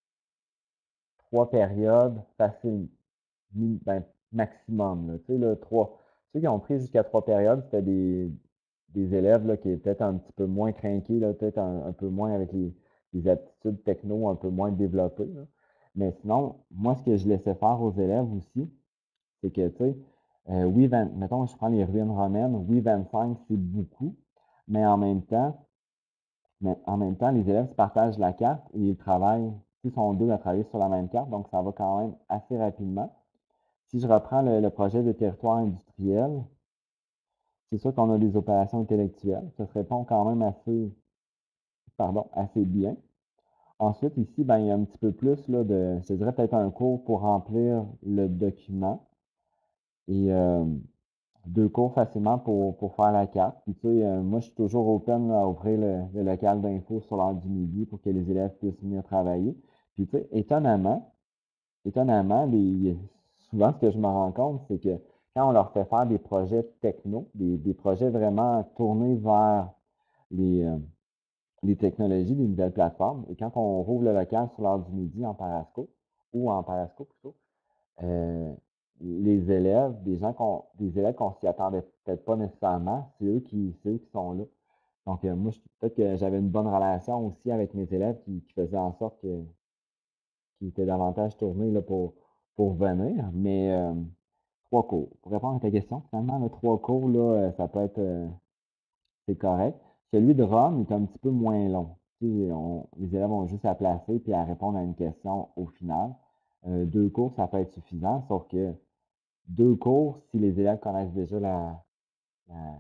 trois périodes faciles, mi- ben, maximum, là, tu sais, là, trois. Ceux qui ont pris jusqu'à trois périodes, c'était des, des élèves là, qui étaient peut-être un petit peu moins crinqués, là, peut-être un, un peu moins avec les, les aptitudes techno un peu moins développées, là. Mais sinon, moi, ce que je laissais faire aux élèves aussi, c'est que, tu sais, euh, oui, vingt mettons, je prends les ruines romaines, oui, vingt-cinq, c'est beaucoup, mais en même temps, mais en même temps, les élèves se partagent la carte et ils travaillent, ils sont deux à travailler sur la même carte, donc ça va quand même assez rapidement. Si je reprends le, le projet de territoire industriel, c'est sûr qu'on a des opérations intellectuelles, ça se répond quand même assez, pardon, assez bien. Ensuite, ici, ben, il y a un petit peu plus là, de, je te dirais peut-être un cours pour remplir le document. Et euh, deux cours facilement pour, pour faire la carte. Puis, tu sais, euh, moi, je suis toujours open à ouvrir le, le local d'info sur l'heure du midi pour que les élèves puissent venir travailler. Puis, tu sais, étonnamment, étonnamment, les- souvent, ce que je me rends compte, c'est que quand on leur fait faire des projets techno, des, des projets vraiment tournés vers les, euh, les technologies, les nouvelles plateformes, et quand on rouvre le local sur l'heure du midi en Parasco, ou en Parasco plutôt, euh, les élèves, des gens qu'on, des élèves qu'on s'y attendait peut-être pas nécessairement, c'est eux qui, c'est eux qui sont là. Donc, euh, moi, je- peut-être que j'avais une bonne relation aussi avec mes élèves qui, qui faisaient en sorte que, qu'ils étaient davantage tournés là, pour, pour venir. Mais euh, trois cours. Pour répondre à ta question, finalement, le trois cours, là, euh, ça peut être, euh, c'est correct. Celui de Rome est un petit peu moins long. Tu sais, on- les élèves ont juste à placer puis à répondre à une question au final. Euh, deux cours, ça peut être suffisant, sauf que deux cours, si les élèves connaissent déjà la, la,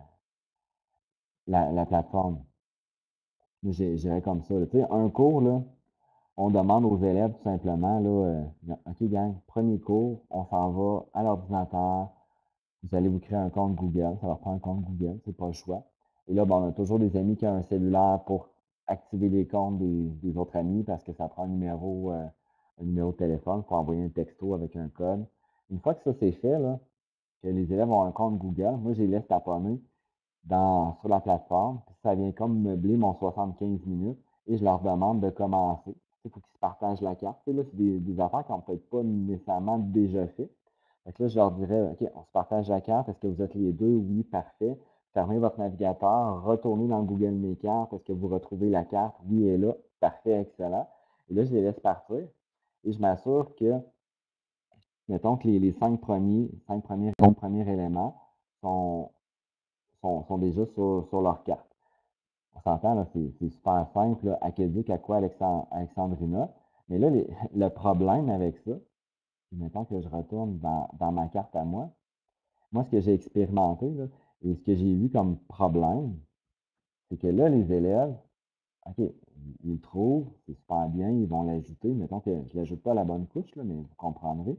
la- la plateforme. Moi, j'ai- j'irais comme ça, là. Tu sais, un cours, là, on demande aux élèves tout simplement, là, euh, OK, gang, premier cours, on s'en va à l'ordinateur, vous allez vous créer un compte Google, ça leur prend un compte Google, c'est pas le choix. Et là, ben, on a toujours des amis qui ont un cellulaire pour activer les comptes des, des autres amis parce que ça prend un numéro, euh, un numéro de téléphone pour envoyer un texto avec un code. Une fois que ça c'est fait, là, que les élèves ont un compte Google, moi, je les laisse taponner dans, sur la plateforme. Puis ça vient comme meubler mon soixante-quinze minutes et je leur demande de commencer. Il faut qu'ils se partagent la carte. Tu sais, là, c'est des, des affaires qu'ils n'ont peut-être pas nécessairement déjà fait. Fait que là, je leur dirais, OK, on se partage la carte. Est-ce que vous êtes les deux? Oui, parfait. Fermez votre navigateur, retournez dans Google Mes cartes. Est-ce que vous retrouvez la carte? Oui, elle est là. Parfait, excellent. Et là, je les laisse partir et je m'assure que, mettons que les, les cinq premiers, cinq premiers, cinq premiers éléments sont, sont, sont déjà sur, sur leur carte. On s'entend, là, c'est c'est super simple, là, aqueduc, à quoi Alexand- Alexandrina. Mais là, les- le problème avec ça, mettons que je retourne dans, dans ma carte à moi, moi, ce que j'ai expérimenté, là, et ce que j'ai vu comme problème, c'est que là, les élèves, OK, ils ils le trouvent, c'est super bien, ils vont l'ajouter. Mettons que je ne l'ajoute pas à la bonne couche, là, mais vous comprendrez.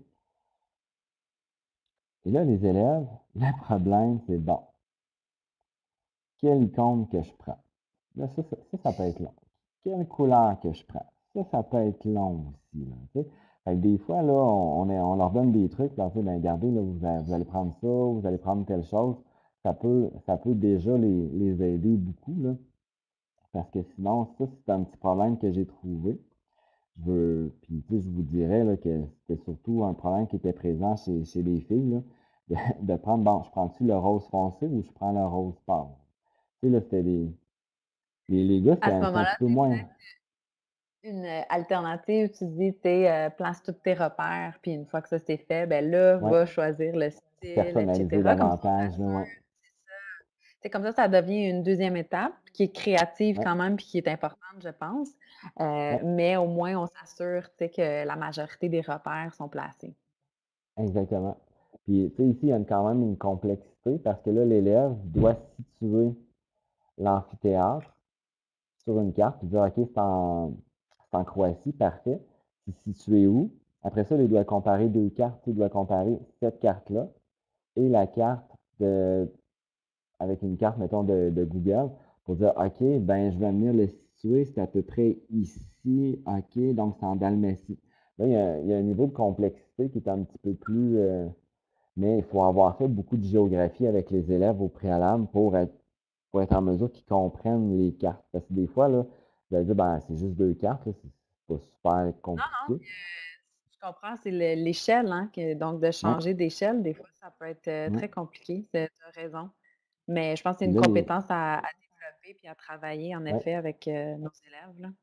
Et là, les élèves, le problème, c'est bon, quelle icône que je prends? Là, ça, ça, ça, ça peut être long. Quelle couleur que je prends? Ça, ça peut être long aussi, là, tu sais. Fait que des fois, là, on, on est- on leur donne des trucs, leur dit, ben, regardez, là, vous, a- vous allez prendre ça, vous allez prendre telle chose. Ça peut, ça peut déjà les, les aider beaucoup, là. Parce que sinon, ça, c'est un petit problème que j'ai trouvé. Je veux, puis, tu sais, je vous dirais, là, que c'était surtout un problème qui était présent chez, chez les filles, là, de, de prendre, bon, je prends-tu le rose foncé ou je prends le rose pâle? Tu sais, là, c'était des, les, les gars, À ce c'était c'était un moment-là, petit peu moins. une euh, alternative, tu dis, tu sais, place tous tes repères, puis une fois que ça c'est fait, ben là, Ouais, va choisir le style, personnaliser et cetera. Comme ça, on davantage, là, ouais. s'assure, c'est comme ça, ça devient une deuxième étape qui est créative Ouais, quand même, puis qui est importante, je pense. Euh, ouais, mais au moins, on s'assure, tu sais, que la majorité des repères sont placés. exactement. Puis, tu sais, ici, il y a une- quand même une complexité parce que là, l'élève doit situer l'amphithéâtre sur une carte, puis dire, OK, c'est en, c'est en Croatie, parfait. C'est situé où? Après ça, il doit comparer deux cartes, il doit comparer cette carte-là et la carte de, avec une carte, mettons, de, de Google pour dire, OK, ben, je vais venir le situer, c'est à peu près ici, OK, donc c'est en Dalmatie. Là, il y a, il y a un niveau de complexité qui est un petit peu plus, euh, mais il faut avoir fait beaucoup de géographie avec les élèves au préalable pour être, pour être en mesure qu'ils comprennent les cartes. Parce que des fois, là, vous allez dire, ben, c'est juste deux cartes, là, c'est pas super Non, non, compliqué. je comprends, c'est le- l'échelle, hein, que- donc de Ouais, changer d'échelle, des fois, ça peut être euh, ouais. très compliqué, tu as raison. Mais je pense que c'est Puis une là, les, compétence à, à développer puis à travailler, en ouais, effet, avec euh, nos élèves, là.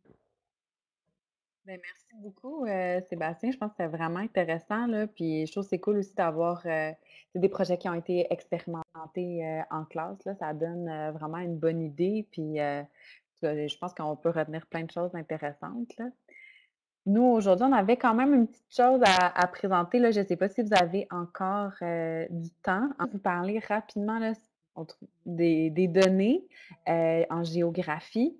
Ben, merci beaucoup, euh, Sébastien. Je pense que c'était vraiment intéressant, là. Puis je trouve que c'est cool aussi d'avoir euh, c'est des projets qui ont été expérimentés euh, en classe, là. Ça donne euh, vraiment une bonne idée. Puis euh, ça, je pense qu'on peut retenir plein de choses intéressantes, là. Nous, aujourd'hui, on avait quand même une petite chose à, à présenter, là. Je ne sais pas si vous avez encore euh, du temps. On va vous parler rapidement là, on trouve des, des données euh, en géographie.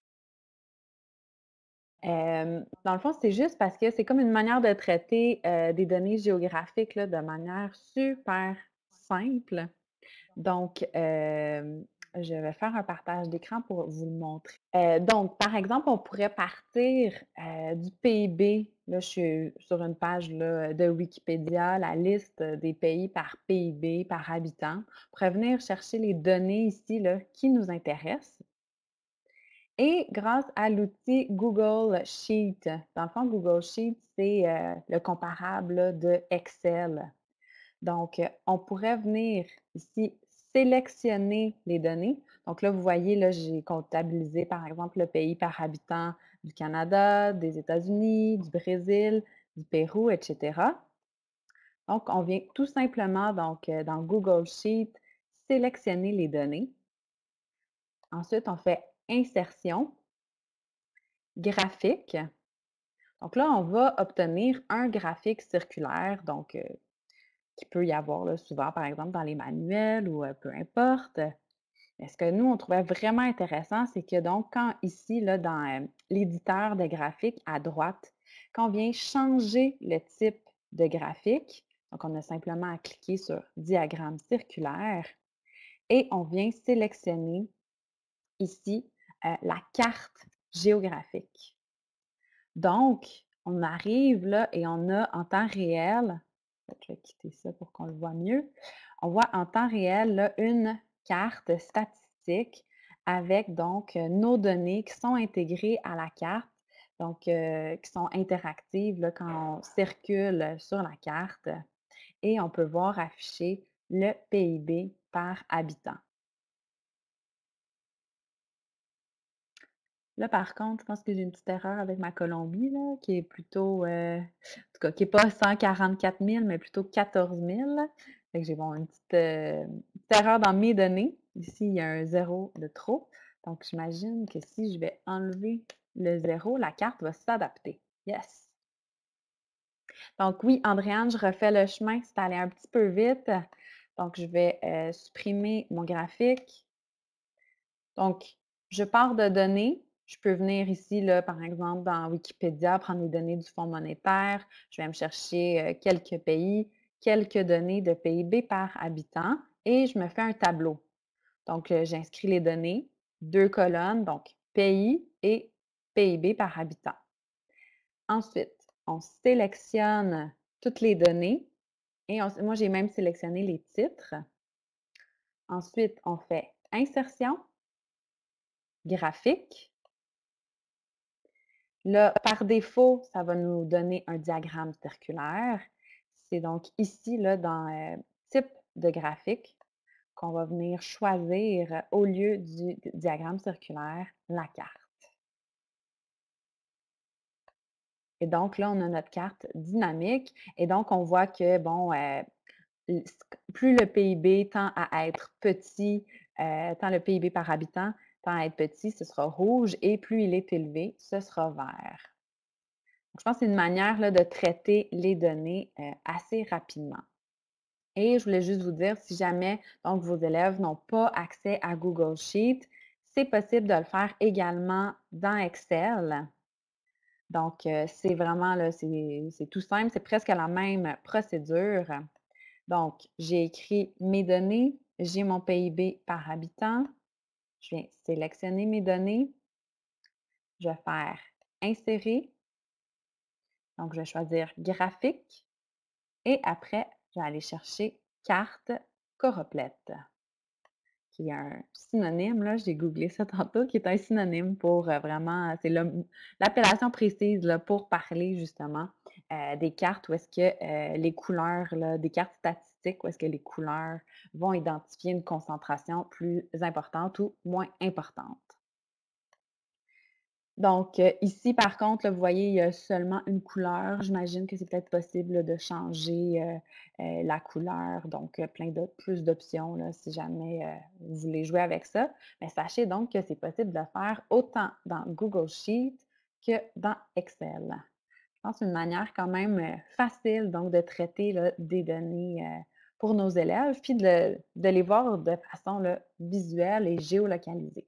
Euh, dans le fond, c'est juste parce que c'est comme une manière de traiter euh, des données géographiques là, de manière super simple. Donc, hem, je vais faire un partage d'écran pour vous le montrer. Heu, donc, par exemple, on pourrait partir, heu, du P I B. Là, je suis sur une page là, de Wikipédia, la liste des pays par P I B, par habitant. On pourrait venir chercher les données ici là, qui nous intéressent. Et grâce à l'outil Google Sheet. Dans le fond, Google Sheet, c'est, heu, le comparable là, de Excel. Donc, euh, on pourrait venir ici sélectionner les données. Donc là, vous voyez, là, j'ai comptabilisé, par exemple, le pays par habitant du Canada, des États-Unis, du Brésil, du Pérou, et cetera. Donc, on vient tout simplement, donc, euh, dans Google Sheet, sélectionner les données. Ensuite, on fait insertion, graphique. Donc là, on va obtenir un graphique circulaire, donc euh, qu'il peut y avoir là, souvent, par exemple, dans les manuels ou euh, peu importe. Mais ce que nous, on trouvait vraiment intéressant, c'est que donc, quand ici, là, dans euh, l'éditeur de graphiques à droite, quand on vient changer le type de graphique, donc on a simplement à cliquer sur diagramme circulaire et on vient sélectionner ici euh, la carte géographique. Donc, on arrive là et on a en temps réel, je vais quitter ça pour qu'on le voit mieux, on voit en temps réel là, une carte statistique avec donc euh, nos données qui sont intégrées à la carte, donc euh, qui sont interactives là, quand on circule sur la carte et on peut voir afficher le P I B par habitant. Là, par contre, je pense que j'ai une petite erreur avec ma Colombie, là, qui est plutôt, euh, en tout cas, qui n'est pas cent quarante-quatre mille, mais plutôt quatorze mille. Fait que j'ai bon, une petite, euh, une petite erreur dans mes données. Ici, il y a un zéro de trop. Donc, j'imagine que si je vais enlever le zéro, la carte va s'adapter. Yes! Donc, oui, Andréane, je refais le chemin. C'est allé un petit peu vite. Donc, je vais euh, supprimer mon graphique. Donc, je pars de données. Je peux venir ici, là, par exemple, dans Wikipédia, prendre les données du Fonds monétaire. Je vais me chercher euh, quelques pays, quelques données de P I B par habitant et je me fais un tableau. Donc, euh, j'inscris les données, deux colonnes, donc pays et P I B par habitant. Ensuite, on sélectionne toutes les données et on- moi, j'ai même sélectionné les titres. Ensuite, on fait insertion, graphique. Là, par défaut, ça va nous donner un diagramme circulaire. C'est donc ici, là, dans euh, type de graphique, qu'on va venir choisir euh, au lieu du diagramme circulaire, la carte. Et donc là, on a notre carte dynamique. Et donc, on voit que, bon, euh, plus le P I B tend à être petit, euh, tant le P I B par habitant tend à être petit, ce sera rouge, et plus il est élevé, ce sera vert. Je pense que c'est une manière là, de traiter les données euh, assez rapidement. Et je voulais juste vous dire, si jamais donc, vos élèves n'ont pas accès à Google Sheet, c'est possible de le faire également dans Excel. Donc, euh, c'est vraiment, là, c'est tout simple, c'est presque la même procédure. Donc, j'ai écrit mes données, j'ai mon P I B par habitant, je viens sélectionner mes données, je vais faire insérer, donc je vais choisir graphique. Et après, je vais aller chercher carte Choropleth, qui est un synonyme, là, j'ai googlé ça tantôt, qui est un synonyme pour euh, vraiment, c'est l'appellation précise là, pour parler justement euh, des cartes où est-ce que euh, les couleurs, là, des cartes statistiques, où est-ce que les couleurs vont identifier une concentration plus importante ou moins importante. Donc, euh, ici, par contre, là, vous voyez, il y a seulement une couleur. J'imagine que c'est peut-être possible là, de changer euh, euh, la couleur. Donc, euh, plein d'autres, plus d'options là, si jamais euh, vous voulez jouer avec ça. Mais sachez donc que c'est possible de le faire autant dans Google Sheet que dans Excel. Je pense que c'est une manière quand même euh, facile donc, de traiter là, des données euh, pour nos élèves, puis de, de les voir de façon là, visuelle et géolocalisée.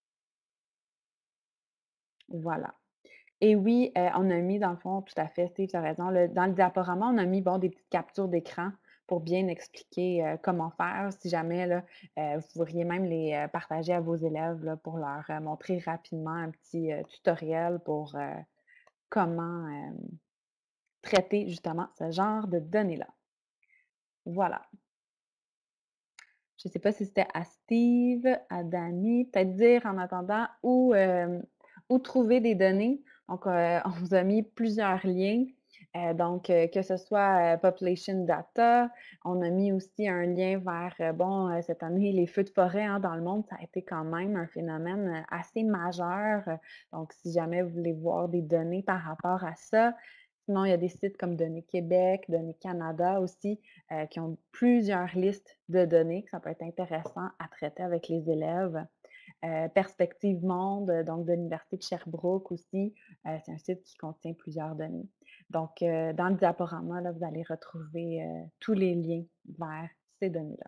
Voilà. Et oui, euh, on a mis, dans le fond, tout à fait, Steve, tu as raison, le- dans le diaporama, on a mis bon, des petites captures d'écran pour bien expliquer euh, comment faire. Si jamais, là, euh, vous pourriez même les euh, partager à vos élèves là, pour leur euh, montrer rapidement un petit euh, tutoriel pour euh, comment euh, traiter justement ce genre de données-là. Voilà. Je ne sais pas si c'était à Steve, à Danny, peut-être dire en attendant où, euh, où trouver des données. Donc, euh, on vous a mis plusieurs liens. Euh, donc, euh, que ce soit euh, Population Data, on a mis aussi un lien vers, euh, bon, euh, cette année, les feux de forêt hein, dans le monde, ça a été quand même un phénomène euh, assez majeur. Donc, si jamais vous voulez voir des données par rapport à ça, sinon, il y a des sites comme Données Québec, Données Canada aussi, euh, qui ont plusieurs listes de données que ça peut être intéressant à traiter avec les élèves. Euh, Perspective Monde, donc de l'Université de Sherbrooke aussi, euh, c'est un site qui contient plusieurs données. Donc, euh, dans le diaporama, là, vous allez retrouver euh, tous les liens vers ces données-là.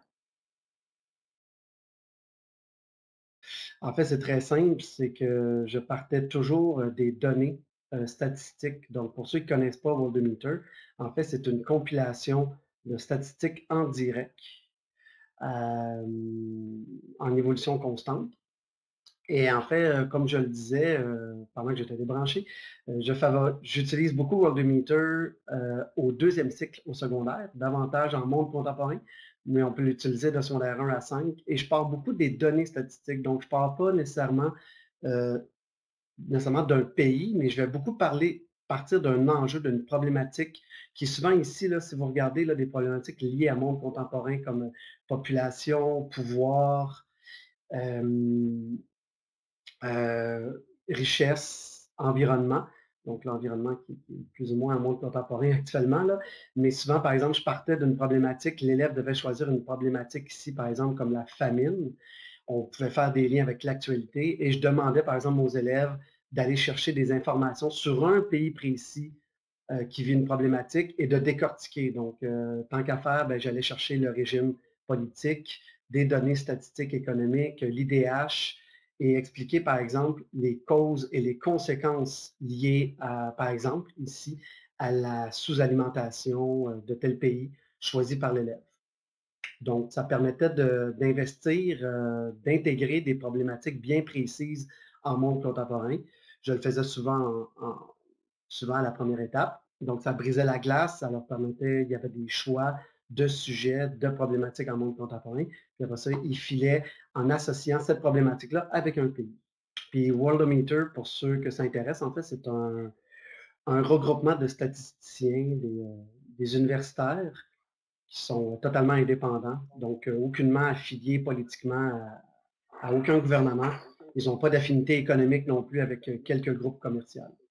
En fait, c'est très simple, c'est que je partais toujours euh, des données euh, statistiques. Donc, pour ceux qui ne connaissent pas Worldometer, en fait, c'est une compilation de statistiques en direct euh, en évolution constante. Et en fait, euh, comme je le disais euh, pendant que j'étais débranché, euh, je favor- j'utilise beaucoup Worldometer euh, au deuxième cycle au secondaire, davantage en monde contemporain, mais on peut l'utiliser de secondaire un à cinq. Et je parle beaucoup des données statistiques, donc je ne parle pas nécessairement, euh, nécessairement d'un pays, mais je vais beaucoup parler, partir d'un enjeu, d'une problématique qui est souvent ici, là, si vous regardez là, des problématiques liées à monde contemporain comme population, pouvoir, euh, euh, richesse, environnement. Donc, l'environnement qui, qui, est plus ou moins un monde contemporain actuellement. Là. Mais souvent, par exemple, je partais d'une problématique, l'élève devait choisir une problématique ici, par exemple, comme la famine. On pouvait faire des liens avec l'actualité et je demandais, par exemple, aux élèves d'aller chercher des informations sur un pays précis euh, qui vit une problématique et de décortiquer. Donc, euh, tant qu'à faire, ben, j'allais chercher le régime politique, des données statistiques économiques, l'I D H, et expliquer, par exemple, les causes et les conséquences liées à, par exemple, ici, à la sous-alimentation euh, de tel pays choisi par l'élève. Donc, ça permettait d'investir, euh, d'intégrer des problématiques bien précises en monde contemporain. Je le faisais souvent, en, en, souvent à la première étape. Donc, ça brisait la glace, ça leur permettait, il y avait des choix de sujets, de problématiques en monde contemporain. Puis après ça, ils filaient en associant cette problématique-là avec un pays. Puis Worldometer, pour ceux que ça intéresse, en fait, c'est un, un regroupement de statisticiens, des, euh, des universitaires qui sont totalement indépendants, donc euh, aucunement affiliés politiquement à, à aucun gouvernement. Ils n'ont pas d'affinité économique non plus avec euh, quelques groupes commerciaux.